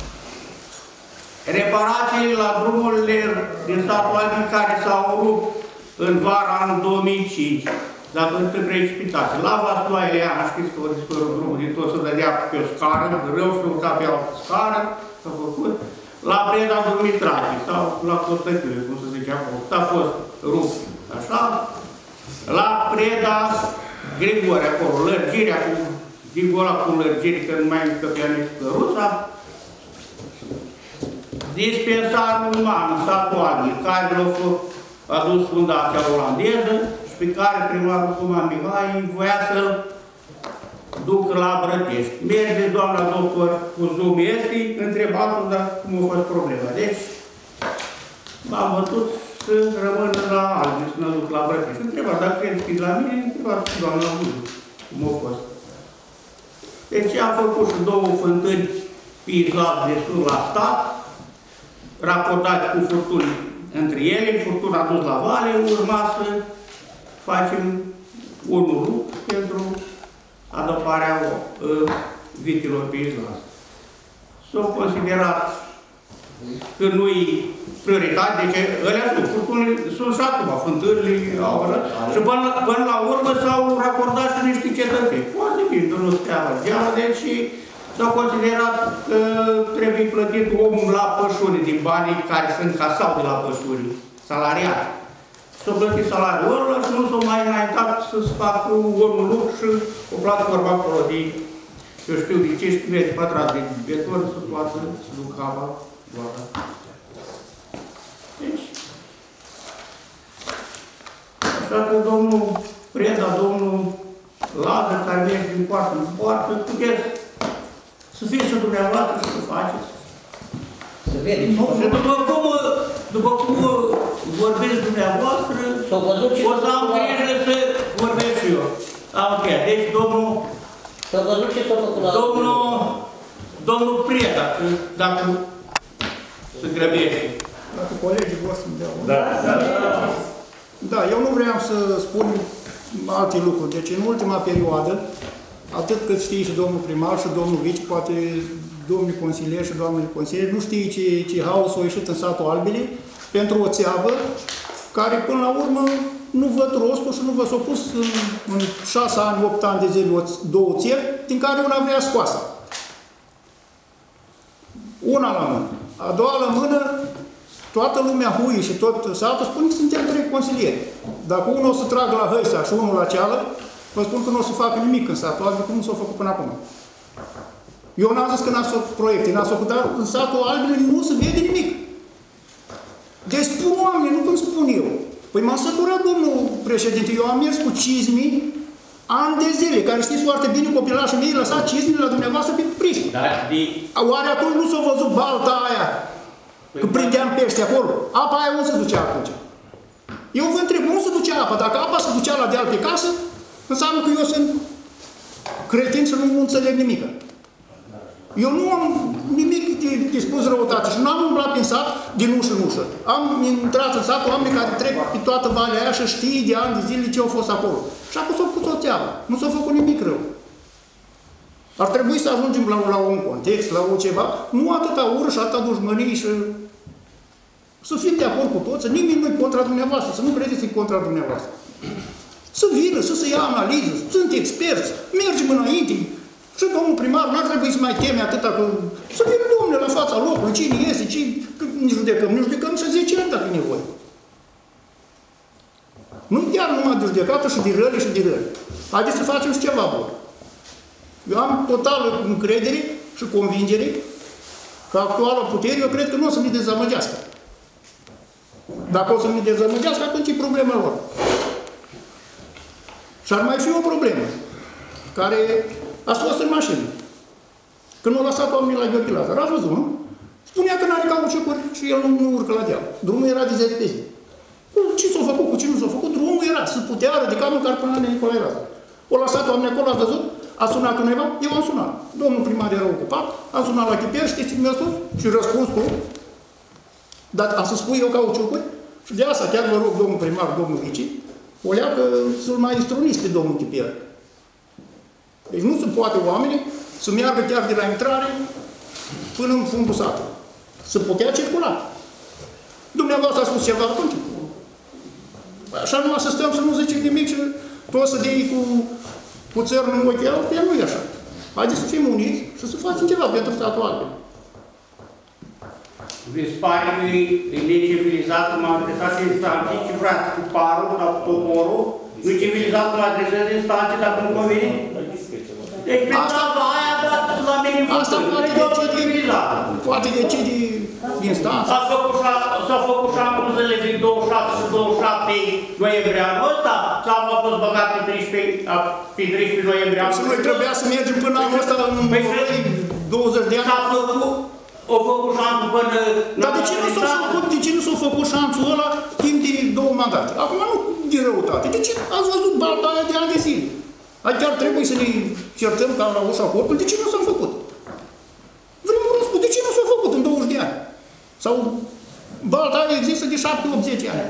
Reparațiile la drumurile din satul Albin care s-au rupt în vara anul două mii cinci, datorită precipitației. La Vastoaile Iana, știți că vă dispărut drumul din tot, să dădea pe o scară, rău și urca pe altă scară, s-a făcut. La Preda Dumitrache, sau la Costăciune, cum se zice acolo, a fost rupt, așa. La Preda Grigore, acolo, lărgirea cu Grigola cu lărgire, că nu mai încăpea nici căruța. Dispensarul uman în satul Albin, care l-a adus fundația olandeză și pe care primarul Cuma Mihai voia să-l ducă la Brătești. Mergeți, doamna doctor, cu zoom este, întrebatul, dar cum a fost problema. Deci, m-am bătut să rămân la Albin, să mă duc la Brătești. Întrebați, dacă credeți că e la mine, întrebați cu doamna Budu, cum a fost. Deci am făcut și două fântâni pe izlat destul la stat, raportați cu furtuni între ele, furtuna a dus la vale, urma să facem unul rupt pentru adăparea uh, vitilor pe izlat. S-au considerat că nu-i prioritate, deci ălea sunt, furtunile sunt și acum, fântânile au arăt, și până, până la urmă s-au raportat și niște cetățeni. Foarte bine, nu steaua geamă, deci s-au considerat că trebuie plătit omul la pășuri din banii care sunt casau de la pășuri, salariat. S-au plătit salariul ăla și nu s-au mai înaintat să-ți facă omul lucru și o platformă acolo de, eu știu, de cincisprezece metri pătrați de beton să poată duca apa goara. Deci, așa că domnul Preda, domnul Lazar, care merge din poartă în poartă, puteți să fiți și dumneavoastră și să faceți.
Să vedeți.
Și după cum, după cum vorbiți dumneavoastră, o să am grijă să vorbesc și eu. Am încheiat. Deci, domnul...
S-a văzut ce s-a făcut la...
Domnul... Domnul Preda, dacă se grăbește.
Dacă colegii vor să-mi dea...
Da, da,
da. Da, eu nu vreau să spun alte lucruri. Deci, în ultima perioadă, atât cât știe și domnul primar și domnul vice, poate domnul consilier și doamnele consilier, nu știe ce, ce haos a ieșit în satul Albile pentru o țeavă care, până la urmă, nu văd rostul și nu vă s-a pus în, în șase ani, opt ani de zile două țevi, din care una vrea scoasă. Una la mână. A doua la mână, toată lumea hui și tot satul spune că suntem trei consilieri. Dacă unul o să tragă la hăisa și unul la ceală, vă spun că nu o să facă nimic în satul Albin, cum nu s-a făcut până acum. Eu n-am zis că n-ați făcut proiecte, n-ați făcut, dar în satul Albin nu se vede nimic. Deci spun oamenii, nu cum spun eu. Păi m-am săturat, domnul președinte, eu am mers cu cizmii ani de zile, care știți foarte bine, copilașii mei lăsat cizmile la dumneavoastră pe priscă.
Da, de...
Oare atunci nu s-a văzut balta aia? Că prindeam pește acolo? Apa aia unde se ducea atunci? Eu vă întreb, unde se ducea apa? Dacă apa se ducea la deal pe casă, înseamnă că eu sunt cretin și nu înțeleg nimic. Eu nu am nimic de, de spus răutate și nu am umblat prin sat din ușă în ușă. Am intrat în sat oameni care trec pe toată valea aia și știe de ani de zile ce au fost acolo. Și acum s-au pus o treabă. Nu s-a făcut nimic rău. Ar trebui să ajungem la, la un context, la o ceva, nu atâta ură și atâta dușmănie și să fim de acord cu toți, nimeni nu-i contra dumneavoastră, să nu credeți că e contra dumneavoastră. Să vină, să se ia analiză, sunt experți, mergem înainte. Și domnul primar nu ar trebui să mai teme atâta că să vină domnule la fața locului, cine este, cine, ne judecăm, ne judecăm și zece ani dacă e nevoie. Nu chiar numai de judecată și de răle și de răle. Haideți să facem și ceva bun. Eu am totală încredere și convingere că actuala putere, eu cred că nu o să ne dezamăgească. Dacă o să ne dezamăgească, atunci e problema lor. Și ar mai fi o problemă, care a fost în mașină. Când l-a lăsat oamenii la Gheorghe Lazar, ați văzut, nu? Spunea că n-are cauciucuri și el nu, nu urcă la deal. Drumul era de zece pe zi. Ce s-a făcut, cu ce nu s-a făcut, drumul era, se putea ridica măcar până la Nicolae Lazar. O lăsat oamenii acolo, ați văzut? A sunat undeva? Eu am sunat. Domnul primar era ocupat, am sunat la Chipier, știți ce mi-a spus? Și răspuns tu. Dar a să spui eu cauciucuri? Și de asta chiar vă rog, domnul primar, domnul vici, o leacă să-l mai instruniți pe domnul Chipier. Deci nu se poate oamenii să meargă chiar de la intrare până în fundul satului. Să putea circula. Dumneavoastră a spus ceva atunci. Așa numai să stăm să nu zicem nimic și toți să dei cu, cu țărul în ochii altă, nu e așa. Haideți să fim uniți și să facem ceva pentru statul Albei.
Vi se pare că e necivilizat cum am adresat instanții, ce vreați cu parul sau cu toporul, nu e civilizat cum adresez instanții dacă nu convine? Deci pe treaba aia dați la mine în
asta poate decide, poate decide instanța.
S-au făcut șampuzele din douăzeci și șase și douăzeci și șapte noiembrie anul ăsta sau a fost băgat pe treisprezece noiembrie anul ăsta?
Și noi trebuia să mergem până anul ăsta în douăzeci de ani.
S-a făcut, au făcut șanțul până...
Dar de ce nu s-a făcut, de ce nu s-a făcut șanțul ăla timp de două mandate? Acum nu de răutate. De ce ați văzut balta aia de ani de zile? Adică ar trebui să ne certăm ca la ușa corpului. De ce nu s-a făcut? Vrem un răspuns. De ce nu s-a făcut în douăzeci de ani? Sau balta aia există de șapte, opt, zece ani.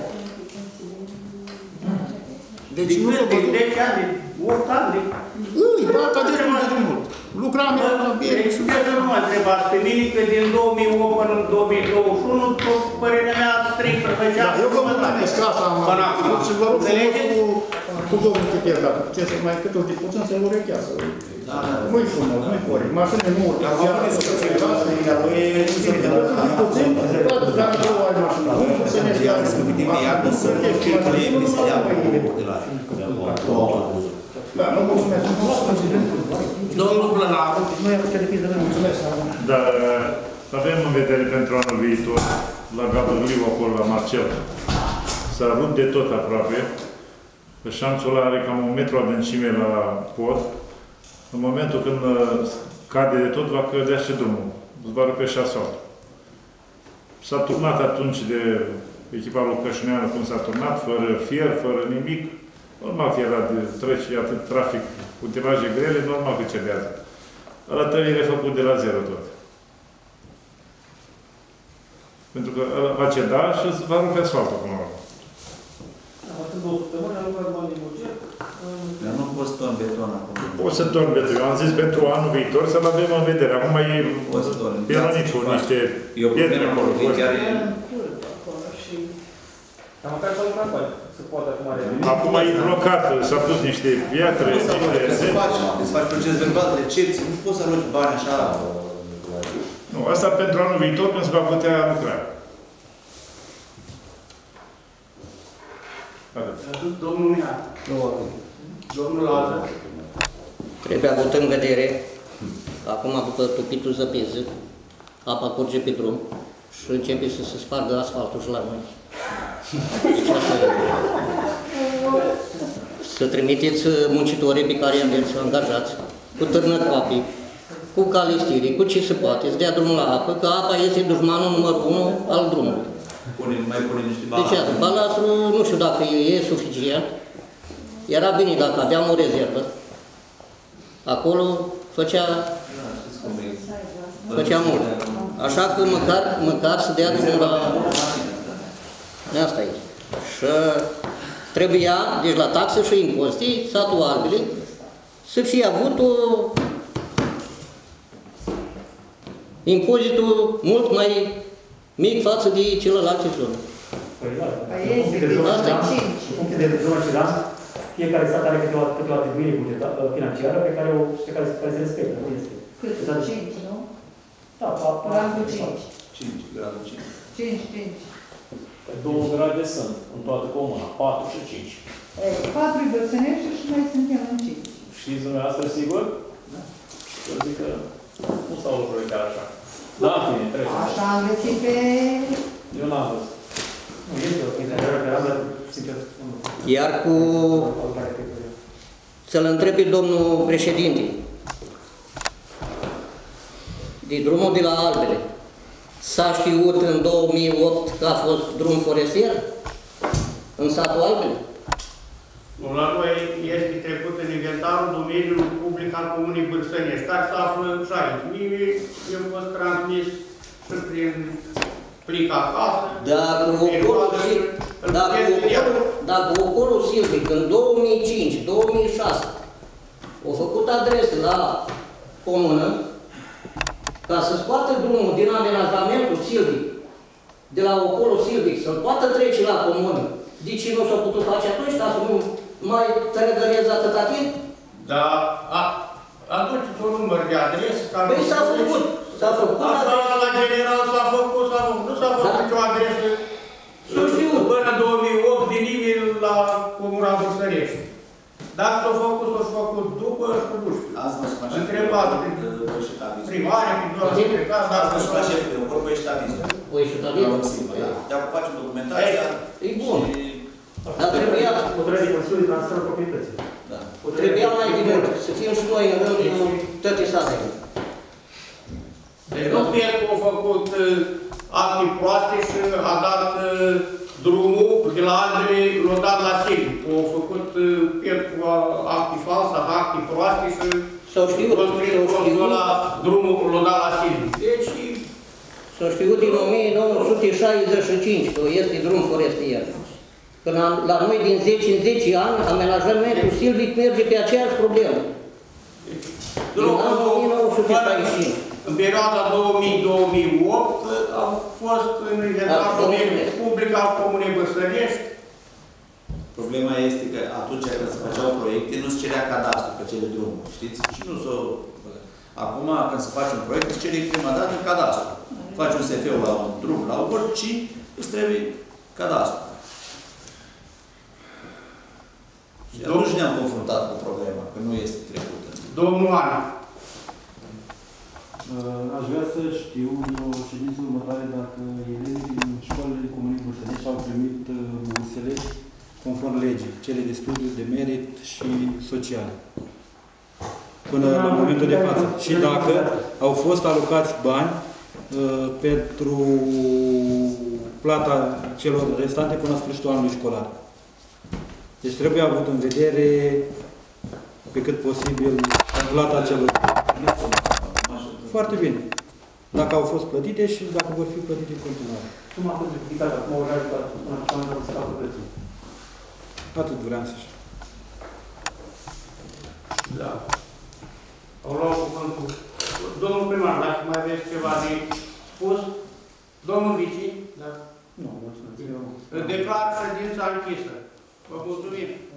Deci nu s-a făcut.
De zece ani, opt ani.
Îi, balta destul de mult. Lucram eu la bine.
Deci să nu mă întrebați pe mine că din două mii opt până în două mii douăzeci și unu, părerea mea treisprezece ani.
Eu vă mulțumesc, asta am avut. Și vă rog frumos cu domnul Chipier, dacă puteți să mai cât o de puțin să-l urechează. Nu-i frumos, nu-i corect. Mașinile nu urcă. Am avut discuție cu asta, dar nu e puțin, toată dacă două ai mașină. Nu se ne ia să
de iarnă să circule, să ia de la
Da, nu mulțumesc.
Domnul Plănar.
Nu i-a putea decât de mulțumesc.
Dar avem în vedere pentru anul viitor, la Gabăgliu, acolo, la Marcel, s-a rupt de tot aproape. Șanțul ăla are cam un metru adâncime la pod. În momentul când cade de tot, va cădea și drumul. Îți va rupe și asfaltul. S-a turnat atunci de echipa Lucășuneană cum s-a turnat, fără fier, fără nimic. Normal că era de trece atât trafic cu tiraje grele, normal că cedează. Ăla trebuie refăcut de la zero tot. Pentru că va ceda și va rupe asfaltul până la urmă.
Dar nu poți torn beton acum.
Poți să torn beton. Eu am zis pentru anul viitor să-l avem în vedere. Acum e pironit cu niște pietre acolo.
Dar măcar să lucrăm cu aia.
Acum e blocat, s-a pus niște piatre, niște...
Îți faci proces verbal de recepție, nu poți să aloci bani așa.
Nu, asta pentru anul viitor când se va putea lucra.
Domnul Mia. Domnul Lazar.
Trebuie avut în vedere, acum după tupitul zăpeză, apa curge pe drum și începe să se spargă asfaltul și la noi. așa să, să trimiteți muncitorii pe care i-am să angajați, cu târnăcoapii, cu calistirii, cu ce se poate, să dea drumul la apă, că apa este dușmanul numărul unu al drumului.
Pune, mai pune niște
Deci, balastru, nu știu dacă e, e suficient. Era bine dacă aveam o rezervă. Acolo făcea, făcea mult. Așa că măcar, măcar să dea drumul la... Asta e. Și trebuia, deci la taxe și impozite, satul Albile, să fie avut o... impozitul mult mai mic față de celelalte zone.
Păi da, în funcție de zona ciudad, fiecare stat are câte o, câte o atribuire financiară pe care, o, pe care, care se respectă.
Cât? cinci, nu?
Da,
gradul cinci.
cinci, gradul cinci.
cinci, cinci.
Două grade sunt în toată comuna, patru și cinci.
patru îi Bărsănești și noi suntem în cinci.
Știți dumneavoastră sigur? Da. Eu zic că nu stau lucrurile chiar așa. Da, în fine, trebuie.
Așa am găsit pe...
Eu n-am văzut.
Nu, este o chestie, sincer,
Iar cu... Să-l întreb pe domnul președinte, de drumul de la Albele, s-a știut în două mii opt că a fost drum forestier în satul Albele?
La noi este trecut în inventarul domeniului public al Comunei Bârsănești, care se află și aici. Mie mi-a fost transmis și prin plic acasă.
Dacă ocolul, dacă ocolul, dacă ocolul Silvic în două mii cinci două mii șase a făcut adresă la comună ca să scoată drumul din amenajamentul Silvic, de la ocolul Silvic, să-l poată trece la comună, de ce nu s-a putut face atunci, ca să nu mai trăgănezi atâta timp?
Da, aduceți un număr de adresă.
Păi s-a făcut, s-a făcut.
Asta la general s-a făcut, s-a făcut, nu s-a făcut nicio adresă.
Nu știu.
Până în două mii opt din nimeni la Comuna Bârsănești. Dacă s-a făcut, s-a făcut după și nu știu.
Asta nu se face.
Întrebat primare, prin doar de caz, dar
asta se face pe ocol, pe ieșit avizul.
O ieșit avizul?
Dacă facem documentația...
E bun. Dar trebuia...
O trebuie de măsuri de transfer proprietății.
Da.
Trebuia mai de mult, să fim și noi în rândul toate satele.
Deci nu cred că au făcut acte proaste și a dat drumul de la Albele, l-a dat la Silvic. Au făcut pentru acte false, acte proaste și
s-au știut, s-au știut
la drumul l-a dat la Silvic. Deci...
S-au știut din o mie nouă sute șaizeci și cinci că este drum forestier. Când la noi din zece în zece ani, amenajamentul Silvic merge pe aceeași problemă. Din anul o mie nouă sute șaizeci și cinci.
În perioada două mii două mii opt au fost în inventarul domeniului public al Comunei Bârsănești.
Problema este că atunci când se făceau proiecte, nu se cerea cadastru pe cele drumuri, știți? Și nu s-o... Acum, când se face un proiect, se cere prima dată cadastru. Faci un S F-ul la un drum, la orice, îți trebuie cadastru. Și atunci ne-am confruntat cu problema, că nu este trecută.
Domnul Ana.
Aș vrea să știu în ședință următoare dacă elevii din școlile din Comunei Bârsănești au primit bursele conform legii, cele de studiu, de merit și sociale. Până la momentul de față. Și dacă au fost alocați bani uh, pentru plata celor restante până la sfârșitul anului școlar. Deci trebuie avut în vedere pe cât posibil plata celor. Foarte bine. Dacă au fost plătite și dacă vor fi plătite în continuare.
Cum a fost justificat acum o realitate până la am să facă prețul?
Atât vreau să știu.
Da. Au luat cuvântul. Domnul primar, dacă mai aveți ceva de spus, domnul Vici, da?
Nu, mulțumesc.
Declar ședința închisă. Vă mulțumim.